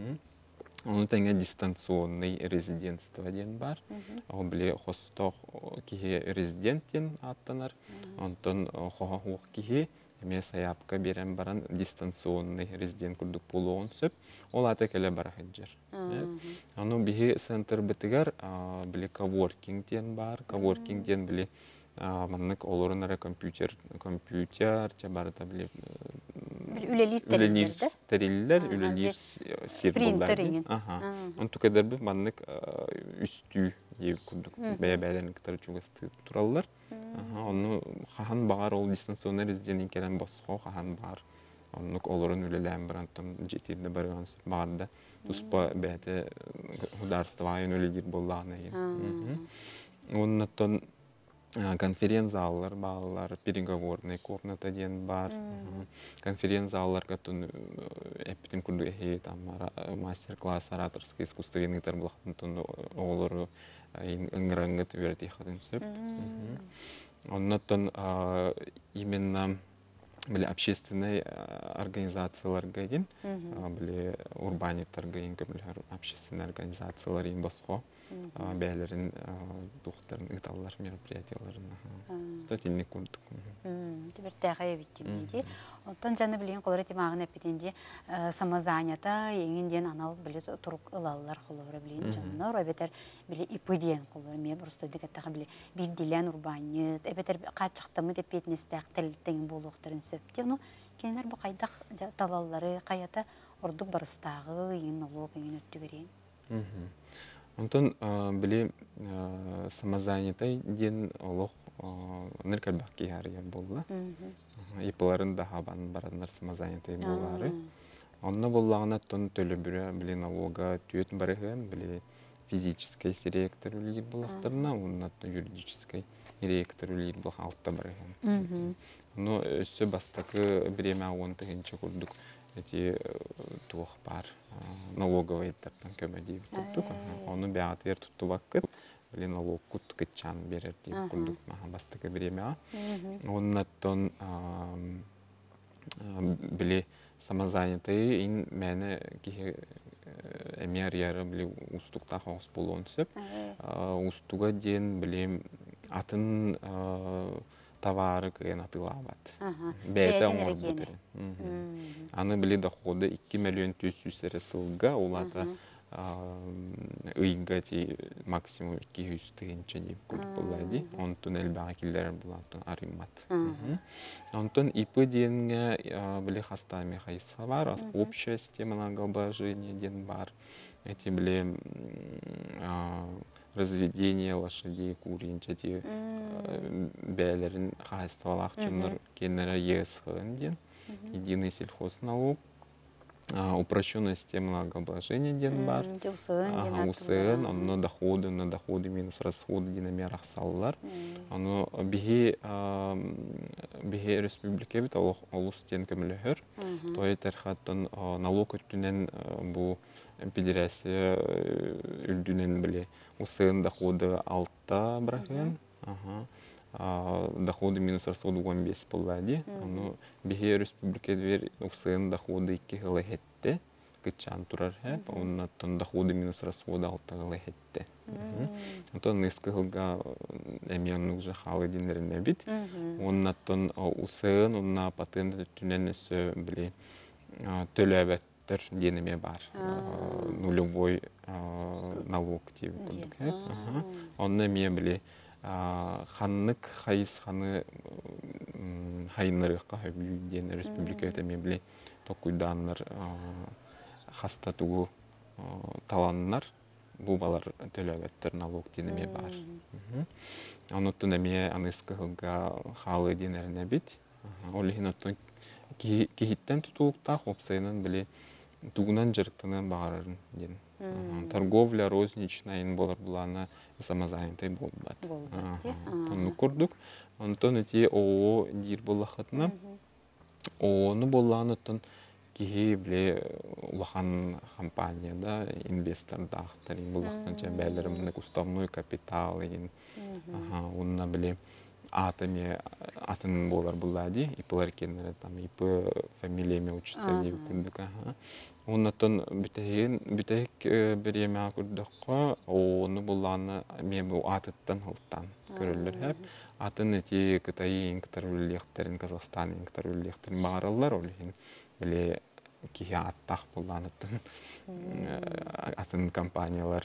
[SPEAKER 3] Он теңе дистанционный резидентство ден бар. Ол биле хостох кихе резиденттен аттанар. Онтон хохох кихе эме саяпка берем баран дистанционный резидент курдук болуун сөп. Ол ата келе бара хаджар. Аны бихи центр битигер биле коворкинг ден бар. Коворкинг ден биле маннык олорунара компьютер компьютер че барда биле
[SPEAKER 1] үлелир терилер да?
[SPEAKER 3] Терилер, үлелир сир
[SPEAKER 1] Принтер
[SPEAKER 3] боллар.
[SPEAKER 1] ingen.
[SPEAKER 3] Ага. Он тукадар бу маннык үстү еп курдук. Бәбәләрен кытар чугасты тураллар. Ага, onu хахан багар ол дистанционер изденин келен боско хахан бар. Оннук олорун үлеләм барантан жетирде барган барда. Туспа бәте хударствайын үлелир болланы. Оннан конференц-заллар балалар, переговорный комната ден бар. Конференц-заллар катын эптим курду эхи там мастер-класс ораторское искусство генитар булахтан олору ыңраңгыт верти хатын сөп. Оннан именно были общественные организацияларга ден, были урбаниттарга ин көмүлөр общественные организациялар ин боско бәлерин тухтарын ыталлар мероприятияларын. Тотинник курдук.
[SPEAKER 1] Тибер тәгәй биттимди. Онтан жаны билген колор этимагын эпитенди самозанята еңинден анал биле турук ылаллар колор билген жаннар эбетер биле ипиден колор ме просто дигәттә биле билдилен урбанит эбетер качыктымы деп бетнестәк тилтең булуктарын сөпти. Ну кенелер бу кайдак талаллары каята ордук барыстагы ин налог ин өттүгерен.
[SPEAKER 3] Онтон биле самозанятай ден олох ныркал бакки хария болла. Ипыларын да хабан бараннар самозанятай болары. Онна боллагына тон төлө бүрө биле налога түөт барыгын биле физический директор үлгир булактарына, онна юридический директор үлгир булак алтта барыгын. Но өссө бастакы бирема он тыгынчы курдук. Эти туох бар налоговый тардан көмөдей курдук. Оны беатер тутту баккыт, биле налог кут кытчан берер деп курдук. Бастакы бирема. Оннаттон биле самозанятый ин мене кихе эмер яры биле устукта хос болон сөп. Устуга ден биле атын товары кыган атылабат. Бәйті оңыр бұтыры. Аны біле доходы эки миллион төрт жүз сылга, олата ыйга максимум эки жүз тыгынча деп көріп болады. Онтын әлбәға келдер бұлатын арымат. Онтын ипы денге біле хастами хайса бар, общая система налогообложения ден бар. Эти біле разведение лошадей, куринча, те бәлерин хасталах чындар кеннера ЕСХН ден, единый сельхозналог, упрощенная система налогообложения ден бар, УСН, оно доходы, на доходы минус расходы динамерах саллар, оно беге беге республике бит олус ден көмілігір, то етерхаттон налог өттінен бұл федерация үлдүнен биле УСН доходы алтта брахен, доходы минус расходы он беш болады. Ну беге республика двер УСН доходы эки гылы хетте, кычан турар хеп, оннан доходы минус расходы алты гылы хетте. Онтон несколько гылга эмиянның же халы динерне бит. Оннан УСН, онна патент түнен өсө биле төлөбөт денеме бар. Нулевой налог деп көрдік. Онны мен біле ханнык хайыз ханы хайынырыққа өйден республика өте мен біле тоқуйданлар хастатуы таланлар бұл балар төлөбөттөр налог денеме бар. Оныттын әме анысқы ғылға халы денеріне бит. Олығын оттын кехиттен тұтылықтақ опсайынан біле тугунан жырыктанан багарын ден. Торговля розничная ин болар булана самозанятой болбат. Тону курдук. Онтон эти ООО дир болахатна. ОООны болланы тон кихи биле улахан компания да инвестор дактар ин болахтан чен бәлерим уставной капитал ин. Онна биле атами атын болар булади, ипылар кеннер там ипы фамилияме учитель деп күндүк. Оннан бүтеген бүтек береме күрдүккө, оны буланы мен бу атыттан хылттан көрүлөр хеп. Атын эти Кытай инкторлехтерин, Казахстан инкторлехтерин баралар олин. Биле кихи аттах буланытын атын компаниялар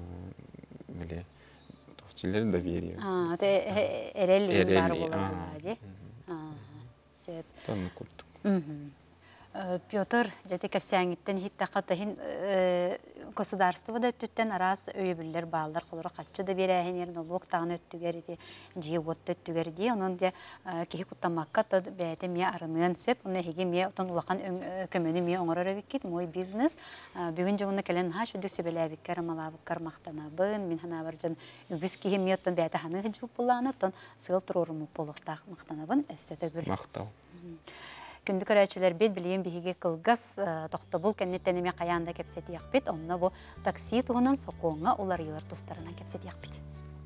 [SPEAKER 3] биле тохчилер доверие.
[SPEAKER 1] А, это эрелин бар булар ди. А, сөп.
[SPEAKER 3] Тон курдук.
[SPEAKER 1] Петр жете кепсәңиттен хиттақа тахин государство да өттүттен арас өйбүллер баалар холора катчы да берәһен ерин олук тагын өттүгер ди жи вот өттүгер ди онун де кихи куттамакка та бәте ми арынын сөп уны хеге ми отон улахан көмөнү ми оңорор бикет мой бизнес бүгүн жуны келен ха шүдү сөбеләбик карамалабык кармактанабын мин хана баржан үгүс кихи ми отон бәте ханы хыжып буланы тон сыл туруруму полуктак мактанабын өссөтөгүл
[SPEAKER 3] Мактау.
[SPEAKER 1] Күнді көрәчілер бет білейін бігі қылғас тоқты бұл кәнеттенеме қаянда кепсеті яқпет, онына бұл такси тұғынан соқуыңа олар елар тұстарынан кепсеті яқпет.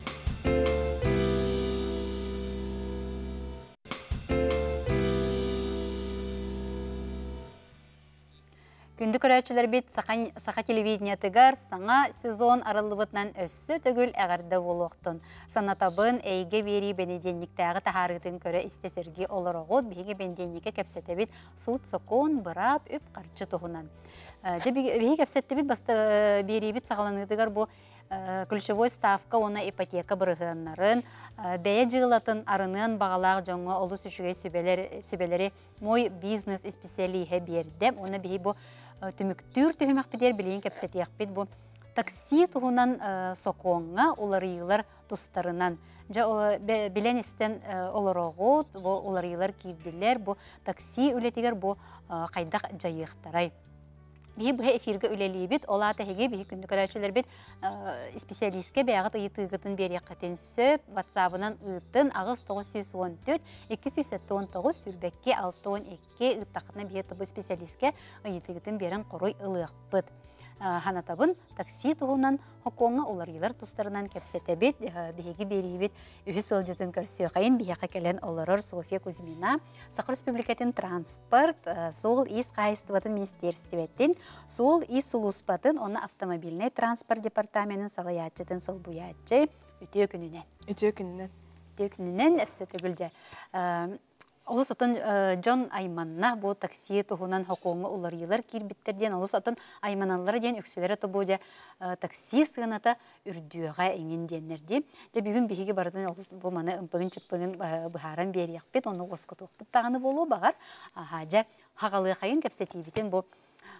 [SPEAKER 1] Күнді көрәчілер бет сақа телевидениятығар саңа сезон арылыбытнан өссі түгіл әғарды болуқтын. Санатабын әйге бері бенеденниктәғы тахарытын көрі істесерге олар оғыд бейге бенеденнике кәпсеті бет суыт соқуын бұрап үп қарчы тұғынан. Бейге кәпсеті бет басты бері бет сағаланығыдығар бұл ключевой ставка оны ипотека бұрығынларын, бәе жылатын арынын бағалақ жоңы олы сүшіге сөбелері мой бизнес специалиге бердім. Оны бейге бұл түміктүр түхімек бідер білейін кәпсеті яқпет бұл такси тұғынан соқуыңа олар елер тұстарынан. Білен істен олар оғыд, олар елер кейбділер, бұл такси үлетігер бұл қайдақ жайықтарай. Бейі бұға эфирге үлелей бет, ола тәхеге бейі күнді көрәчілер бет специалистке бәғыт ұйытығытын бері қатын сөп, ватсабынан ұйытын ағыз тоғыз жүз он төрт екі жүз он тоғыз сүрбәкке алты он екі ұйттақына бейі тұбы специалистке ұйытығытын берін қорой ұлық бұд. Ханатабын такси туғынан хокуңа олар елар тұстарынан кәпсеті бет, бейгі бері бет үйі сылжытын көрсі қайын бейіға кәлен оларыр София Кузьмина, Сақыр Республикатын транспорт, сол ис қайыстыватын министерстиветтен, сол ис сұлуспатын, оны автомобильный транспорт департаментін салаятчытын сол бұятчы өте күнінен.
[SPEAKER 4] Өте күнінен.
[SPEAKER 1] Өте күнінен әсеті гүлде. Олыс атын Джон Айманна бұл такси тұғынан хокуңы олар елер кирбиттерден, олыс атын Айманалары ден өксілері тұбуде такси сығыната үрдіуға әңін денерде. Де бүгін бейге бардың олыс бұл маны ұмпығын чыппығын бұхаран бері яқпет, оны осқы тұқпыт тағыны болу бағар. Жа хағалы қайын кәпсеті бітен бұл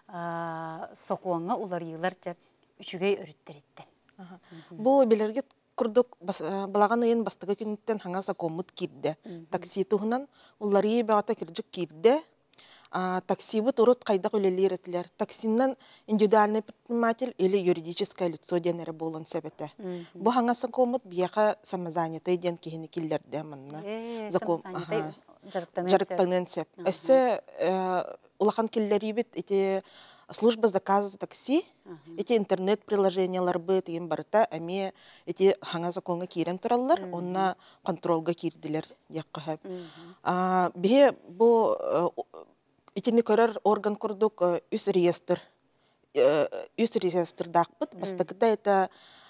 [SPEAKER 1] соқуыңы олар елер үшіге өріттер
[SPEAKER 4] Бұл белерге Курдук балаган ыйын бастыгы күнүттен хаңа сакомут кирде. Такси туһунан уллары багата киржик кирде. Такси бут урут кайдак үлелер этилер. Таксиннан индивидуальный предприниматель или юридическое лицо денере болон себете. Бу хаңа сакомут бияха самозанятый ден кихини киллерде манна. Заком жарыктанын сеп. Өссө улахан киллери бит эти служба заказа такси, эти интернет-приложениялар быт, ем барыта, әме эти хаңа законға кирен тұралар, онна контролға кирдилер яққа хэп. Бе бұ итini көрөр орган курдук үс реестр, үс реестр дақпыт, бастықыта это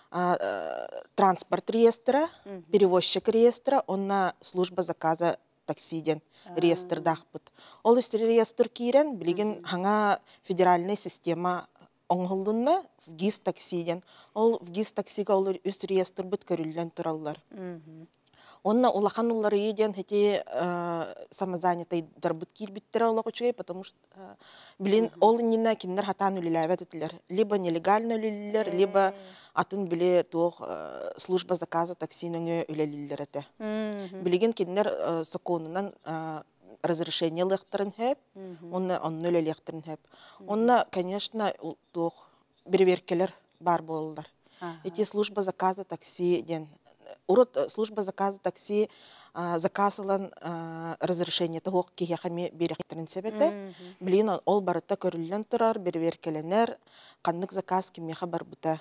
[SPEAKER 4] транспорт реестра, перевозчик реестра, онна служба заказа таксиден реестр дақпыт. Ол үс реестр кирен, білген хаңа федеральная система оңғылдынна в ГИС таксиден. Ол в ГИС таксига ол үс реестр бұт көрілден тұралар. Онна улахан улары еден хети самозанятай дарбыт кирбиттер олақ учугай, потому что билин ол нина киндер хатан үліләвет етілер. Либо нелегально үлілер, либо атын биле туох служба заказа таксиныңы үлелілер еті. Билеген киндер соқонынан разрешение лықтырын хэп, онна онны үлелектірін хэп. Онна, конечно, туох берверкелер бар болылар. Эти служба заказа такси ден. Урут служба заказа такси заказылан разрешение того, кие хами беректерин себете. Блин, ол барыта көрүлен турар, берверкеленер, каннык заказ кимеха бар бута.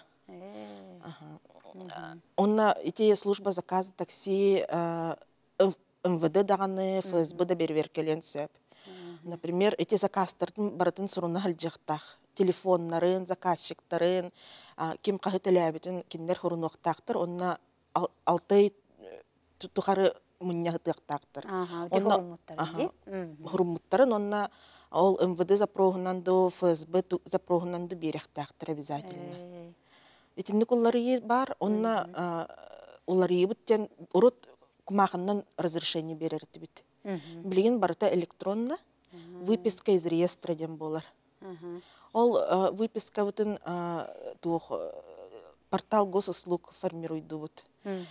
[SPEAKER 4] Онна эти служба заказа такси МВД даганы, ФСБ да берверкелен сөп. Например, эти заказтардың барытын суруна халжақтақ. Телефоннарын, заказчиктарын, ким қағытыләбетін киндер хұрынуқтақтыр, онна алтай тухары муньяхтыктактыр.
[SPEAKER 1] Онна
[SPEAKER 4] хурумуттарын онна ол МВД запрогунанды, ФСБ запрогунанды беректактыр обязательно. Этинник уллары бар, онна уллары биттен урут кумаханнан разрешение берерди бит. Билген барыта электронна, выписка из реестра ден болар. Ол выписка бутын тух портал госуслуг формируйду вот.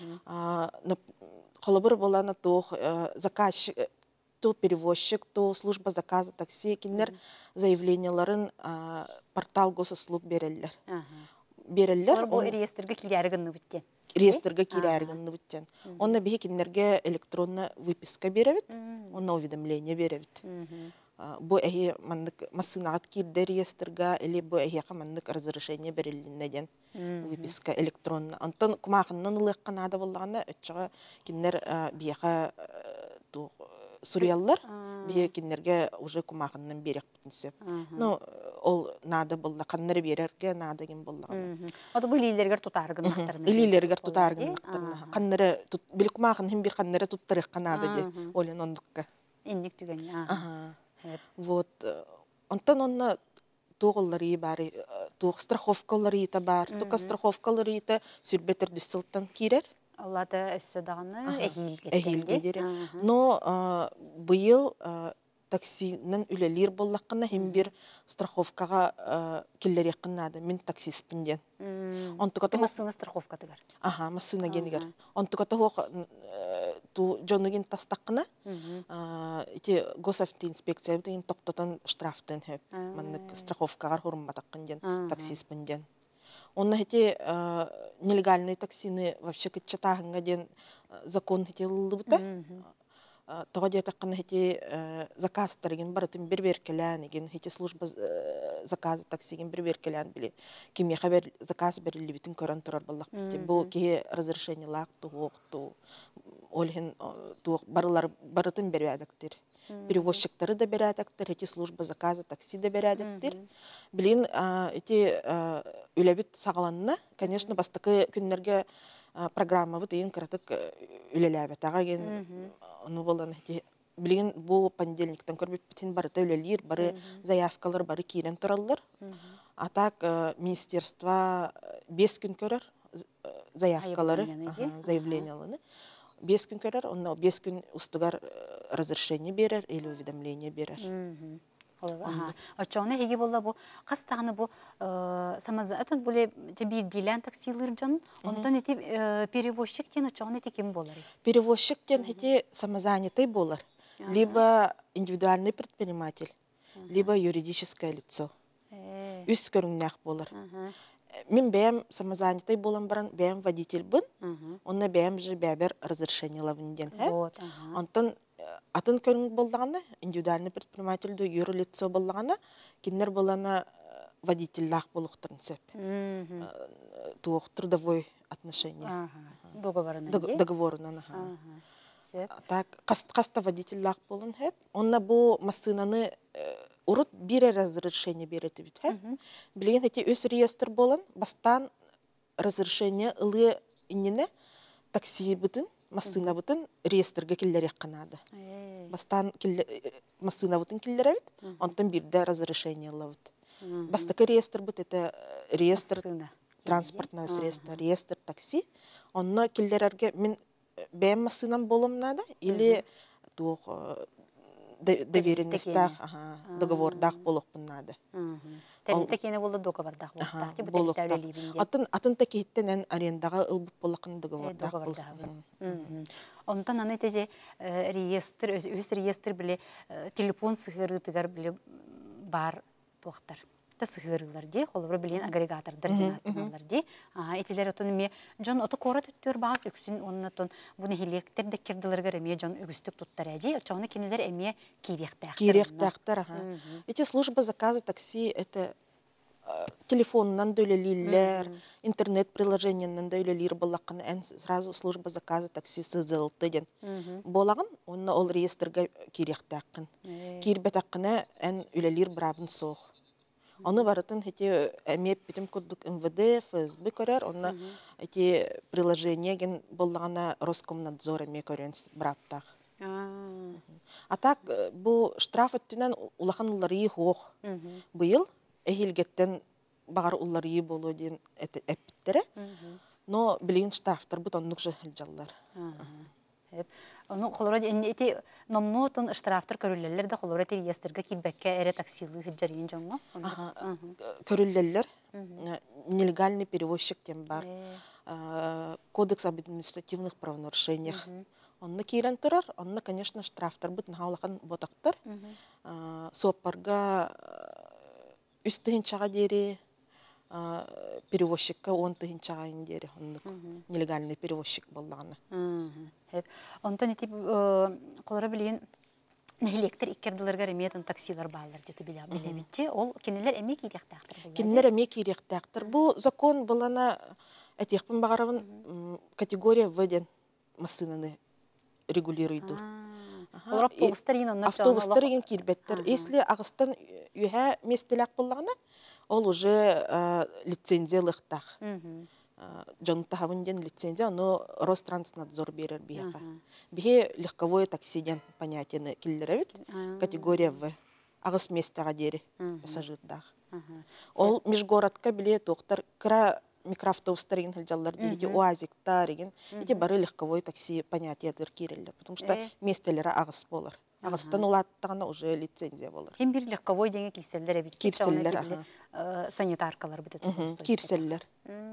[SPEAKER 4] Холобыр болана тух заказчик, то перевозчик, то служба заказа такси кинер заявленияларын портал госуслуг береллер. Береллер.
[SPEAKER 1] Ол реестрге киляргынны бүттен.
[SPEAKER 4] Реестрге киляргынны бүттен. Онна бихи кинерге электронна выписка беребит, онна уведомление беребит. Бу эхи мандык массынагат кирде реестрга, или бу эхиха мандык разрешение берилиннеден выписка электронна. Антон кумахыннан ылыакканада боллагана өтчага кинер бияха сурьяллар, бия кинерге уже кумахыннан берек бүтүнсөп. Но ол нада болла, каннары берерге нада ген боллагана.
[SPEAKER 1] Ото бу лилергер тутаргыннактарына.
[SPEAKER 4] Лилергер тутаргыннактарына. Каннары билик кумахын хим бир каннары туттарык канада де. Олен ондукка.
[SPEAKER 1] Инник түген.
[SPEAKER 4] Ага. Вот, онтан онна тоғыллары бары, тоғы страховкалары та бар, тоқа страховкалары та сүрбетер дүстілттен керер.
[SPEAKER 1] Аллаты өссі дағыны
[SPEAKER 4] әхилгедер. Но бұйыл таксинен үлелер боллаққына хем бір страховкаға келлер еқінады. Мен таксиспінден.
[SPEAKER 1] Массыны страховка тігір.
[SPEAKER 4] Аха, массына генігер. Онтықата хоқ жоныген тастаққына госавтоинспекция бүтін тоқтотан штрафтын хөп. Маннык страховкағар хұрымбатаққын ден, таксиспінден. Онна хете нелегальный таксины вообще кытчатағынға ден закон хете лылы бұта. Тоға детаққына хете заказтарыген барытын бір-беркелән, еген хете служба заказы таксиген бір-беркелән біле. Кеме қабер заказ берілі бітін көрін тұрар болақ бітті. Бұл кеге разрешение лақ туғық, туғы. Олген барылар барытын берәдіктер. Перевозчиктары да берәдіктер, хете служба заказы такси да берәдіктер. Білін, эти үләбіт сағаланына, конечно, бастықы күнлерге программа бұд ең кіратық үлеләбет. Ағаген, оны болан, білген бұл понедельниктен көрбет бітін барыта үлелер, бары заявкалар, бары кейрен тұралылар. Атак министерства бес күн көрір заявкалары, заявленияланы. Бес күн көрір, онна бес күн ұстығар разрешение берер, или уведомление берер.
[SPEAKER 1] Очоғына еге болла бұл, қастағыны бұл самазы әтін бұле бір дейлән таксилыр жан, ондан еті перевозчиктен очоғына еті кем болар?
[SPEAKER 4] Перевозчиктен еті самозанятый болар. Либо индивидуальный предприниматель, либо юридическое лицо. Үс көріңнәқ болар. Мен бәйім самозанятый болан баран, бәйім водитель бұн, онна бәйім жы бәбер разрешение лавынден. Онтан атын көрің болдағана, индивидуальный предпринимательді юры лицо болдағана, кеннер болана водитель-лақ болуқтырын сөп. Туық трудовой отношение. Договорынан. Так, қаста водитель-лақ болын хөп. Онна бұл массынаны урут бире разрешение береті бит хөп. Білген әте өс реестр болын, бастан разрешение ылы иннене такси бұтын, массына бұтын реестрге келлер яққанады. Бастан массына бұтын келлер әбіт, онтан бірді разрешение лавыт. Бастакы реестр бұт, это реестр транспортного средства, реестр такси. Онна келлерерге мен бәйім массынан болымнада, или доверенностях, договордақ болуқпыннады.
[SPEAKER 1] Тәлінті кені болды договордақ болуқтақ.
[SPEAKER 4] Атын тәкейттен арендаға ұлбып болуқын договордақ болуқпын.
[SPEAKER 1] Онтан аны тәже реестр, өз реестр біле телефон сығырытығар біле бар тоқтар. Сығырылар де, қолыбыр білген агрегатордар жанатыналар де. Етелер отын ме жон оты қора түттер бағас өксін, оның отын бұны хелектер де керділергер әме жон үгістік тұттар әде, очауны кенелер әме керектәқтар.
[SPEAKER 4] Керектәқтар, эти служба заказа такси, это телефоннан дөйлелілер, интернет-приложениянан дөйлелер болаққаны, ән сразу служба заказа такси сызылты ден. Болағын, оны ол реестрға керектәққын. Кербетәққыны ән үлелер бірабын соқ. Оны барытын эти әмеп бітім күрдік эм вэ дэ, эф эс бэ көрер, оны эти приложение ген болағына Роскомнадзор әме көрен браптақ. А так, бұл штраф өттінен улахан улары хоқ. Бұйыл әйілгеттен бағар улары болу ден әпіттері, но білген штрафтар бұт онлық жығыл жалар.
[SPEAKER 1] Onu xolora iti nomnotun штрафтар көрүлләләр дә xolora реестрга кибәккә эре таксилы хиҗәрин җаңга.
[SPEAKER 4] Көрүлләләр нелегальный перевозчик тем бар. Кодекс об административных правонарушениях. Онны кирен турар, онны, конечно, штрафтар бит нахалахан ботактар. Соппарга үс тыгынчага дери перевозчикка он тыгынчага индери онны нелегальный перевозчик боллаганы.
[SPEAKER 1] Онтон ити колора билген электр иккердилерге реметен таксилар баалар дете биле билебитчи. Ол кинелер эме киректактыр булар.
[SPEAKER 4] Кинелер эме киректактыр. Бу закон булана этехпин багарабын категория В машинаны регулируйду.
[SPEAKER 1] Автобустар ин онна
[SPEAKER 4] автобустар ин кирбеттер. Если агыстан үһә местелек буллагына, ол уже лицензиялыктак. Жонта хавынден лицензия, но Ространснадзор берер бияха. Бихе легковое таксиден понятияны киллеревит, категория В. Агыс местага дери пассажирдах. Ол межгородка биле тоқтар кра микроавтобустар ин хилжаллар дейти, уазиктар ин, эти бары легковое такси понятиядыр киреллер, потому что местелері агыс болар. Агыстан улаттағына уже лицензия болар.
[SPEAKER 1] Хем бир легковой денге кирселлер бит.
[SPEAKER 4] Кирселлер,
[SPEAKER 1] санитаркалар бит.
[SPEAKER 4] Кирселлер.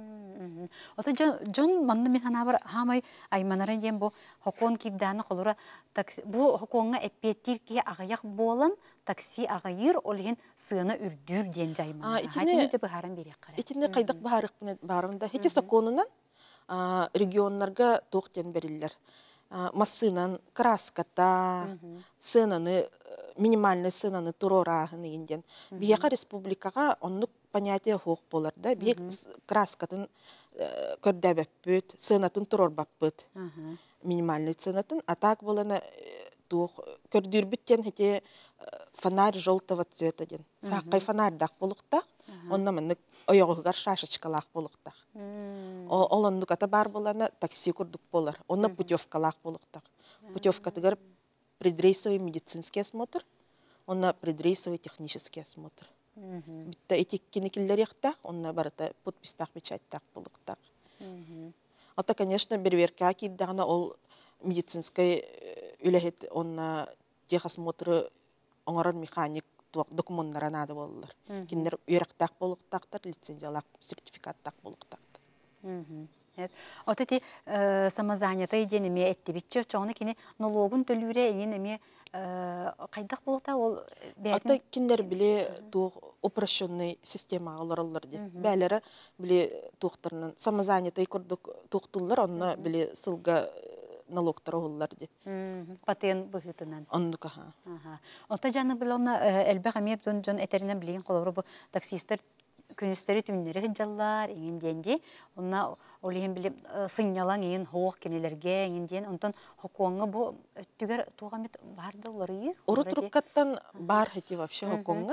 [SPEAKER 1] Ота жон манны мен ханабар хамай айманарын ем бу хокон кибданы холора такси бу хоконга эппеттир ки агаяк болан такси агайыр олген сыны үрдүр ден жайман. Хатине же бахаран берек кара.
[SPEAKER 4] Итинде кайдак бахарык барында хече законунан регионнарга токтен бериллер. Массынан краската, сынаны, минимальный сынаны турорағыны инден. Бияқа республикаға оннук понятие хоқ болар да. Биек краскатын көрдәбәппөт, сынатын турор баппыт. Минимальный сынатын. А так болана көрдүрбіттен хете фонарь желтого цвета ден. Саққай фонарьдақ болуқтақ, онна маннык ойоғығар шашечкалақ болуқтақ. Ол оннук ата бар болана такси курдук болар. Онна путевкалақ болуқтақ. Путевка тыгар предрейсовый медицинский осмотр, онна предрейсовый технический осмотр. Битта этик кинекиллер яқтақ, онна барата подпистақ печаттақ болуқтақ. Ата, конечно, берверка кирдағына ол медицинский үләхет, онна техосмотры оңарар механик документтары нады болылар. Киндер үйрақтақ болуқтақтар, лицензиялақ, сертификаттақ болуқтақтар.
[SPEAKER 1] Ота ти самозанятый денеме этти битче, чоғына кені налогын төлүре еңін эме қайдақ болуқта ол бәйтін?
[SPEAKER 4] Ата киндер біле упрощенный система алар-алар ден. Бәлері біле туқтарынан самозанятый күрдік туқтылар, онына біле сылға налогтар олар де.
[SPEAKER 1] Патен бұғытынан.
[SPEAKER 4] Ондық, аха.
[SPEAKER 1] Ота жаны біле оны әлбәқ әмеп жон әтерінен білеген қолабыры бұл таксистер күністері түннері хыджаллар, еңін денде. Онна олеген біле сыңнялан еңін хоқ кенелерге еңін ден. Онтан хокуаңы бұл өттігер туғамет барды олары?
[SPEAKER 4] Оры тұрыққаттан бар хети вообще хокуаңы.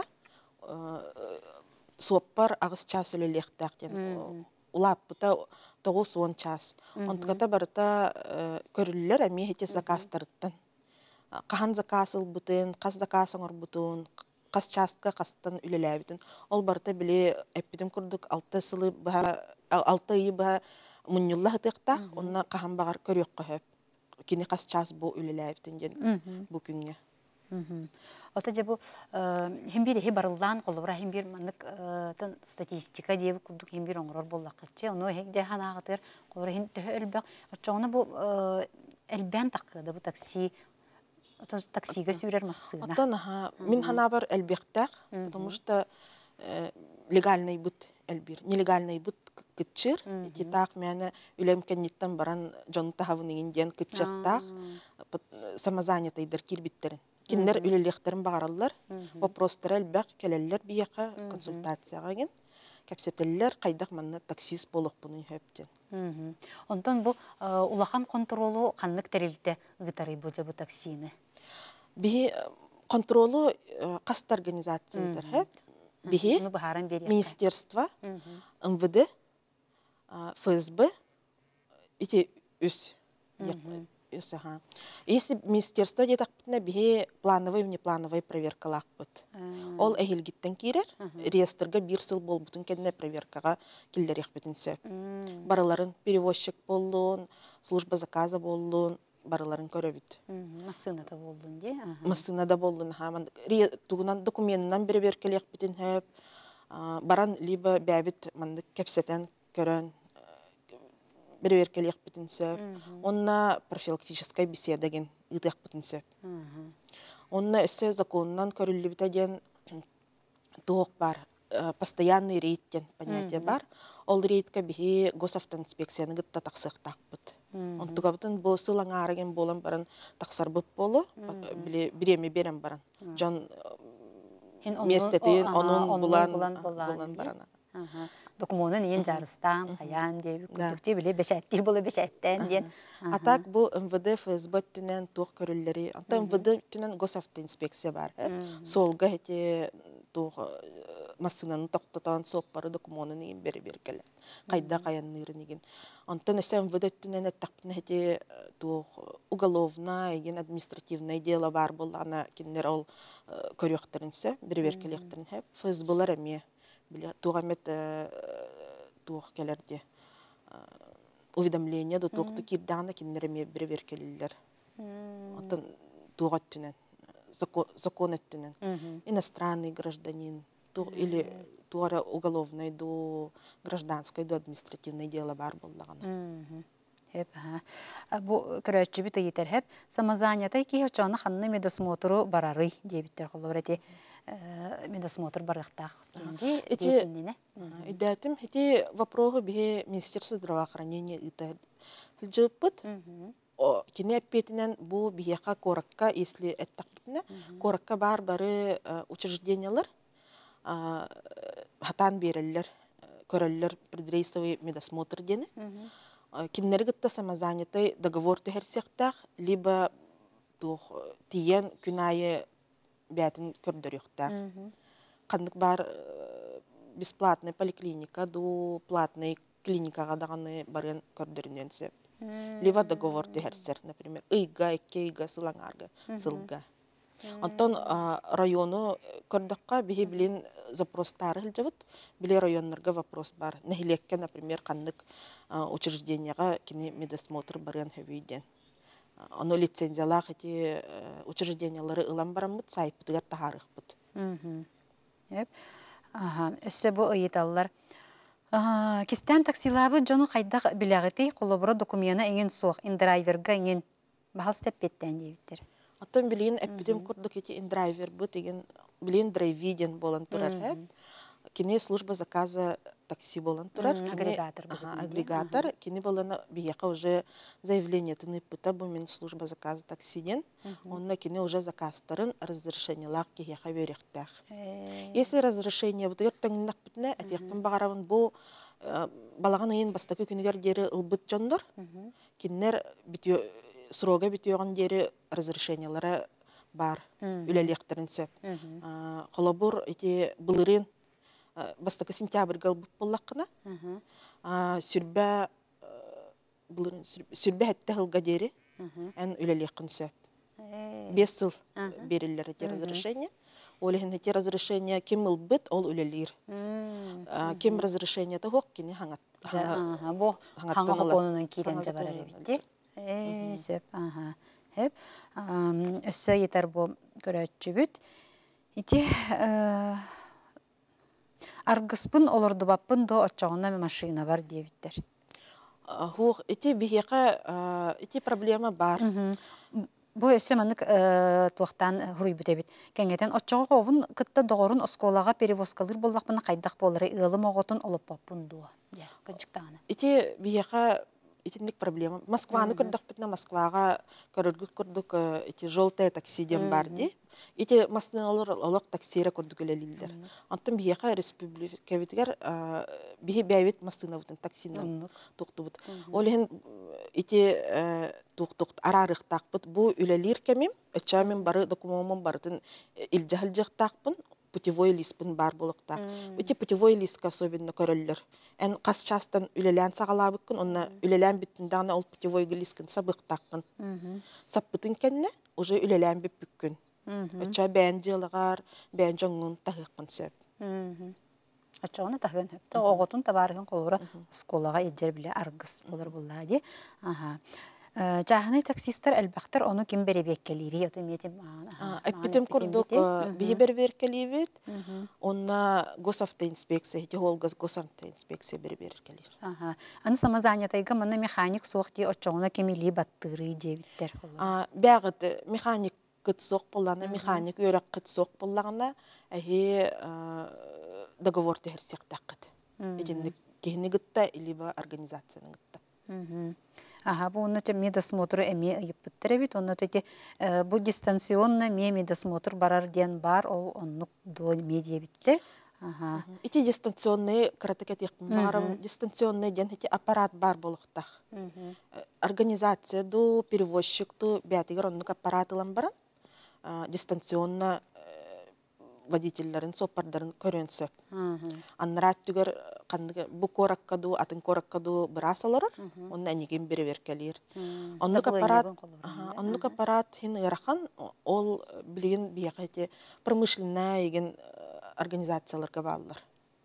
[SPEAKER 4] Соппар ағыз час өлі лектақтен. Улап бұта тоғыз он час. Онтығата барыта көрілілер әме хети закастарыттан. Қахан закасыл бұтын, қас закасың ор бұтын, қас частқа қастан үлеләбітін. Ол барыта біле әппетін күрдік алты сылы бұға, алты үйі бұға мұнылла хытықтақ, онына қахан бағар көрек қөхіп. Кені қас час бұ үлеләбітін ден бұ күнге.
[SPEAKER 1] Ота же бу хембир хе барылдан колбара хембир мандык статистика деп күрдүк хембир оңрор боллакчы. Ону хегде ханагытыр колбара хин төлбөк. Очоңна бу элбен такыды бу такси. Ото таксиге сүрер массына.
[SPEAKER 4] Отан ха мин ханабар элбектак, потому что легальный бут элбир, нелегальный бут кытчыр. Эти так мене үлемкенниттен баран жонта хавының инден кытчыктак самозанятыйдыр кирбиттерин. Киндер үлелехтерин бағаралар, вопростар әлбәк келелер бияқа консультацияға ген, кәпсетелер қайдақ манны таксист болық бұның хөптен.
[SPEAKER 1] Онтан бұл улахан контролу қанлық тәрелді ғытары бұл жабы таксині?
[SPEAKER 4] Бихи контролу қаст организациялар хөп, бихи министерство, эм вэ дэ, эф эс бэ, ити үс. Если министерство детак битне бихе плановый, внеплановый проверкалак бит. Ол эхилгиттен кирер, реестрга бир сыл бол бутун кенне проверкага киллер яхбетин сөп. Бараларын перевозчик боллун, служба заказа боллун, барыларын көрөбүт.
[SPEAKER 1] Масына да болдун де.
[SPEAKER 4] Масына да болдун. Тугунан документынан бер-бер келек битин хөп. Баран либо бәбит мандык кепсетен көрөн бер-бер келек битин сөп. Онна профилактическая беседа ген ытык битин сөп. Онна өссө законынан көрүлүбүтэ ден тоқ бар, постоянный рейдтен понятие бар. Ол рейдка бихи госавтоинспекцияны гытта тақсықтақпыт. Онтугабытын бұл сылаңарыген болан баран тақсарбып болу, биреме берем баран. Жон местетейін onun булан барана.
[SPEAKER 1] Документын ең жарыстан, қаян дейбі, күттікте біле бешәттей болы бешәттен ден.
[SPEAKER 4] Атак бұл эм вэ дэ, эф эс бэ түнен тоқ көрілері. Anta эм вэ дэ түнен госавтоинспекция бар. Солға әте тоқ масынаны тоқтатан соқпары документын ең бері-бері келі. Қайда қаяннырын еген. Антон өсі эм вэ дэ түнен әттақпын әте тоқ уголовна, еген административный дело бар болғана кенлер ол көріқтірінсі, бері-бері келіқтірін әп. эф эс бэ-лар әме. Туғамет туғ келерде уведомление до туғты кирдағына кенлереме бір-бер келілер. Атын туғат түнен, закон әттінен. Иностранный гражданин, или туғара уголовный, до гражданской, до административной дело бар болдағына.
[SPEAKER 1] Бу көрәтчі біті етер хеп, самазаниятай кейі чаны қанны медосмотру барары дебіттер қолы бәрәте. Медосмотр барықтақ денде дейсіндені.
[SPEAKER 4] Идәтім, эти вопросы бе Министерство здравоохранения это жопыт. Кине петинен бу бияка коракка, если это битне, коракка бар бары учреждениялар, хатан береллер, көреллер предрейсовый медосмотр дени. Киннергетта самозанятой договор төхерсектах, либо тиен күнайы бәтін көрдіріқтар. Қандық бар бесплатный поликлиника, ду платный клиникаға дағаны барын көрдірінен сөп. Либо договор төхерсер, например, ыйга, иккейга, сылаңарга, сылга. Антон району көрдіққа бейі білін запростары хілжавыт, біле районларға вопрос бар. Нәхилекке, например, қандық учрежденияға кені медосмотр барын хөбейден. Оно лицензиялах эти учреждениялары ылан барамыт, сайпытыгар тахарықпыт.
[SPEAKER 1] Өссі бұ ұйыталылар. Кистен таксилабы жону қайдақ білағыты қолыбыры докумена еңін соқ, индрайверға еңін бағал степпеттен дейбіттер.
[SPEAKER 4] Аттан білейін әппеден күрдік еті индрайвер бұт, білейін драйвиден болан тұрар әп. Кені служба заказа такси болан турар.
[SPEAKER 1] Агрегатор.
[SPEAKER 4] Агрегатор. Кені болана бияқа уже заявление тыны пыта бұл мен служба заказа таксиден. Онна кені уже заказтарын разрешение лақ кеяқа веректақ. Если разрешение бұтығыр тәңінақ бітіне, әтияқтың бағарабын бұл балаған айын бастақы күнігер дері ұлбыт жондар. Кенілер сұрога бітеуған дері разрешениялары бар. Үләлектерін сөп. Қолабыр әте бұлырын бастакы сентябрь галбыт боллаққына. Сүрбә сүрбә әтті ғылға дері ән үләлекқын сөп. Бес сыл берілер әте разрешение. Олеген әте разрешение кем ұлбыт, ол үләлер. Кем разрешение тұғық кені хаңаттыңылар.
[SPEAKER 1] Бұл хаңға қонының кейденді бар әлі бітті. Сөп. Өссі етер бұл көрәтші бүт. Ити аргыспын олорду баппын до отчағына машина бар дебиттер.
[SPEAKER 4] Хух, эти бихеқа, эти проблема бар.
[SPEAKER 1] Бу өсі манық туақтан хұрый бүтебит. Кәңетен отчаға қобын кытта доғырын осколаға перевозкалыр боллақпына қайдақ болары ылым оғытын олып баппын дуа.
[SPEAKER 4] Эти бихеқа итинник проблема. Москваны көрдік бітіне Москваға көріргіт көрдік эти желтая таксиден бар де. Эти машиналар олық таксире көрдік өлелілдер. Антын бияқа республика бітігер бейі бәйвет машина бұтын таксинен тоқты бұт. Олеген эти тоқтық арарықтақ бұт. Бұл өлелер кәмем, өтчамен бары документмен барытын илжахылжақтақ бұн. Путевой лиспын бар болықта. Өте путевой листка особенно көрілер. Ән қас частан үлелән сағалабықын, онна үлелән біттіндағына ол путевой листкін сабықтақын. Саппытын кәнне, уже үлелән біп бүккін. Өтча бән жылығар, бән жоңын тағықын сөп.
[SPEAKER 1] Өтчағыны тағын өпті. Оғытын табарығын қолуыра сколаға еджер біле арғыз болар болла де. Жаханы таксистер әлбәқтер оны ким беребеккелери ото метим.
[SPEAKER 4] Эппитем курдук бии берберкелибит. Онна госавтоинспекция, хити холгас госавтоинспекция берберкелир.
[SPEAKER 1] Ага. Аны сама занятайга мына механик соқти очоңна кемили баттыры дебиттер.
[SPEAKER 4] Бәгыт механик кытсоқ боллана, механик өрәк кытсоқ боллағына, әхе договор тәхірсек таққыд. Эденік кехіне гытта, либо организацияның гытта.
[SPEAKER 1] Ага, бу онна медосмотр эми ыйыппыттыр бит, онна тети бу дистанционно ме медосмотр барар ден бар, ол оннук до медиа битте. Ага.
[SPEAKER 4] Ити дистанционный каратакет яқпын барам, дистанционный ден хити аппарат бар болуқтақ. Организация ду, перевозчик ду, бәтігер оннук аппарат ылан баран, дистанционно водительлерин сопардарын көрөнсөп. Аннарат түгер бу кораккаду, атын кораккаду бирас олорор, онна әнеген бері беркелер. Оннук аппарат, оннук аппарат хин ырахан, ол билген бияқайте промышленная еген организацияларға балылар.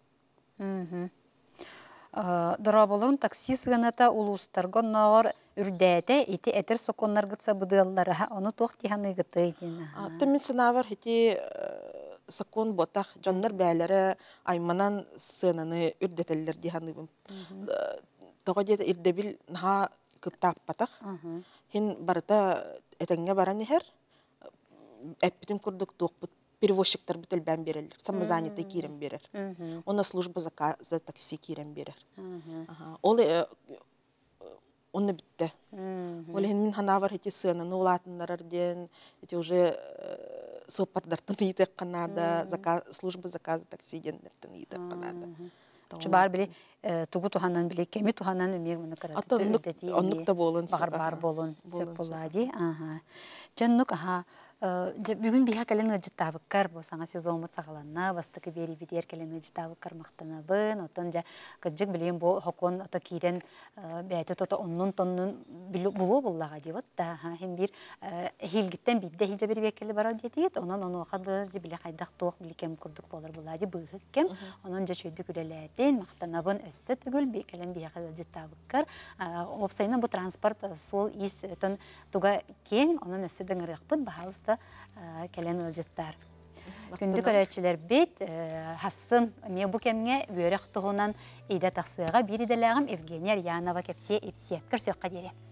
[SPEAKER 1] Дораболарын таксист гыната улустарга нагар үрдәте ити этер соконнар гытса быдыллары, оны тоқ тиханы гыты иден.
[SPEAKER 4] Тымин сынавар хити сакон ботах жаннар бәләре айманан сынаны үрдәтелләр диханы. Тоға деді ирдебил наха кыптап батах. Хин барыта этеңге баран ехер, әппитин күрдік тоқ перевозчиктар бітіл бән берелер, самозаняты кирен берер. Она служба за такси кирен берер. Ол оны бітті. Ол мен ханавар хети сынаны олатынлар ден, эти уже сопардартын етек қанада, служба заказа такси дендерден етек қанада.
[SPEAKER 1] Чубар били тугу туханан били кеми туханан өмег мына караты үрдәти.
[SPEAKER 4] Оннук та болын.
[SPEAKER 1] Бар бар болын. Сөп болады. Ага. Жаннук аха бүгін бия кәлен ыжытабыккар бу саңа сезонмут сагаланна бастыкы бери бидер кәлен ыжытабыккар мактанабын. Отон жа кыжык билем бу хокон ото кирен бәйте тото оннун тоннун булу буллага дибат да. Хем бир хилгиттен бидде хилже бер бекеле бара дитет. Онон ону хадыр же биле хайдак тоқ билкем курдук болар булади быгыккем. Онон жа шөйдү күлеләтен мактанабын өссө түгүл бе кәлен бия кәлен ыжытабыккар. Опсайна бу транспорт сол ис тон туга кең онон өссө деңирекпит баалыста кәлен ылжыттар. Күнді көрәтшілер бет, хасын ме бу кемге бөрек тұғынан иде тақсыға бір иделәғым Евгения Рьянова кепсе епсе. Көрсөк қадері.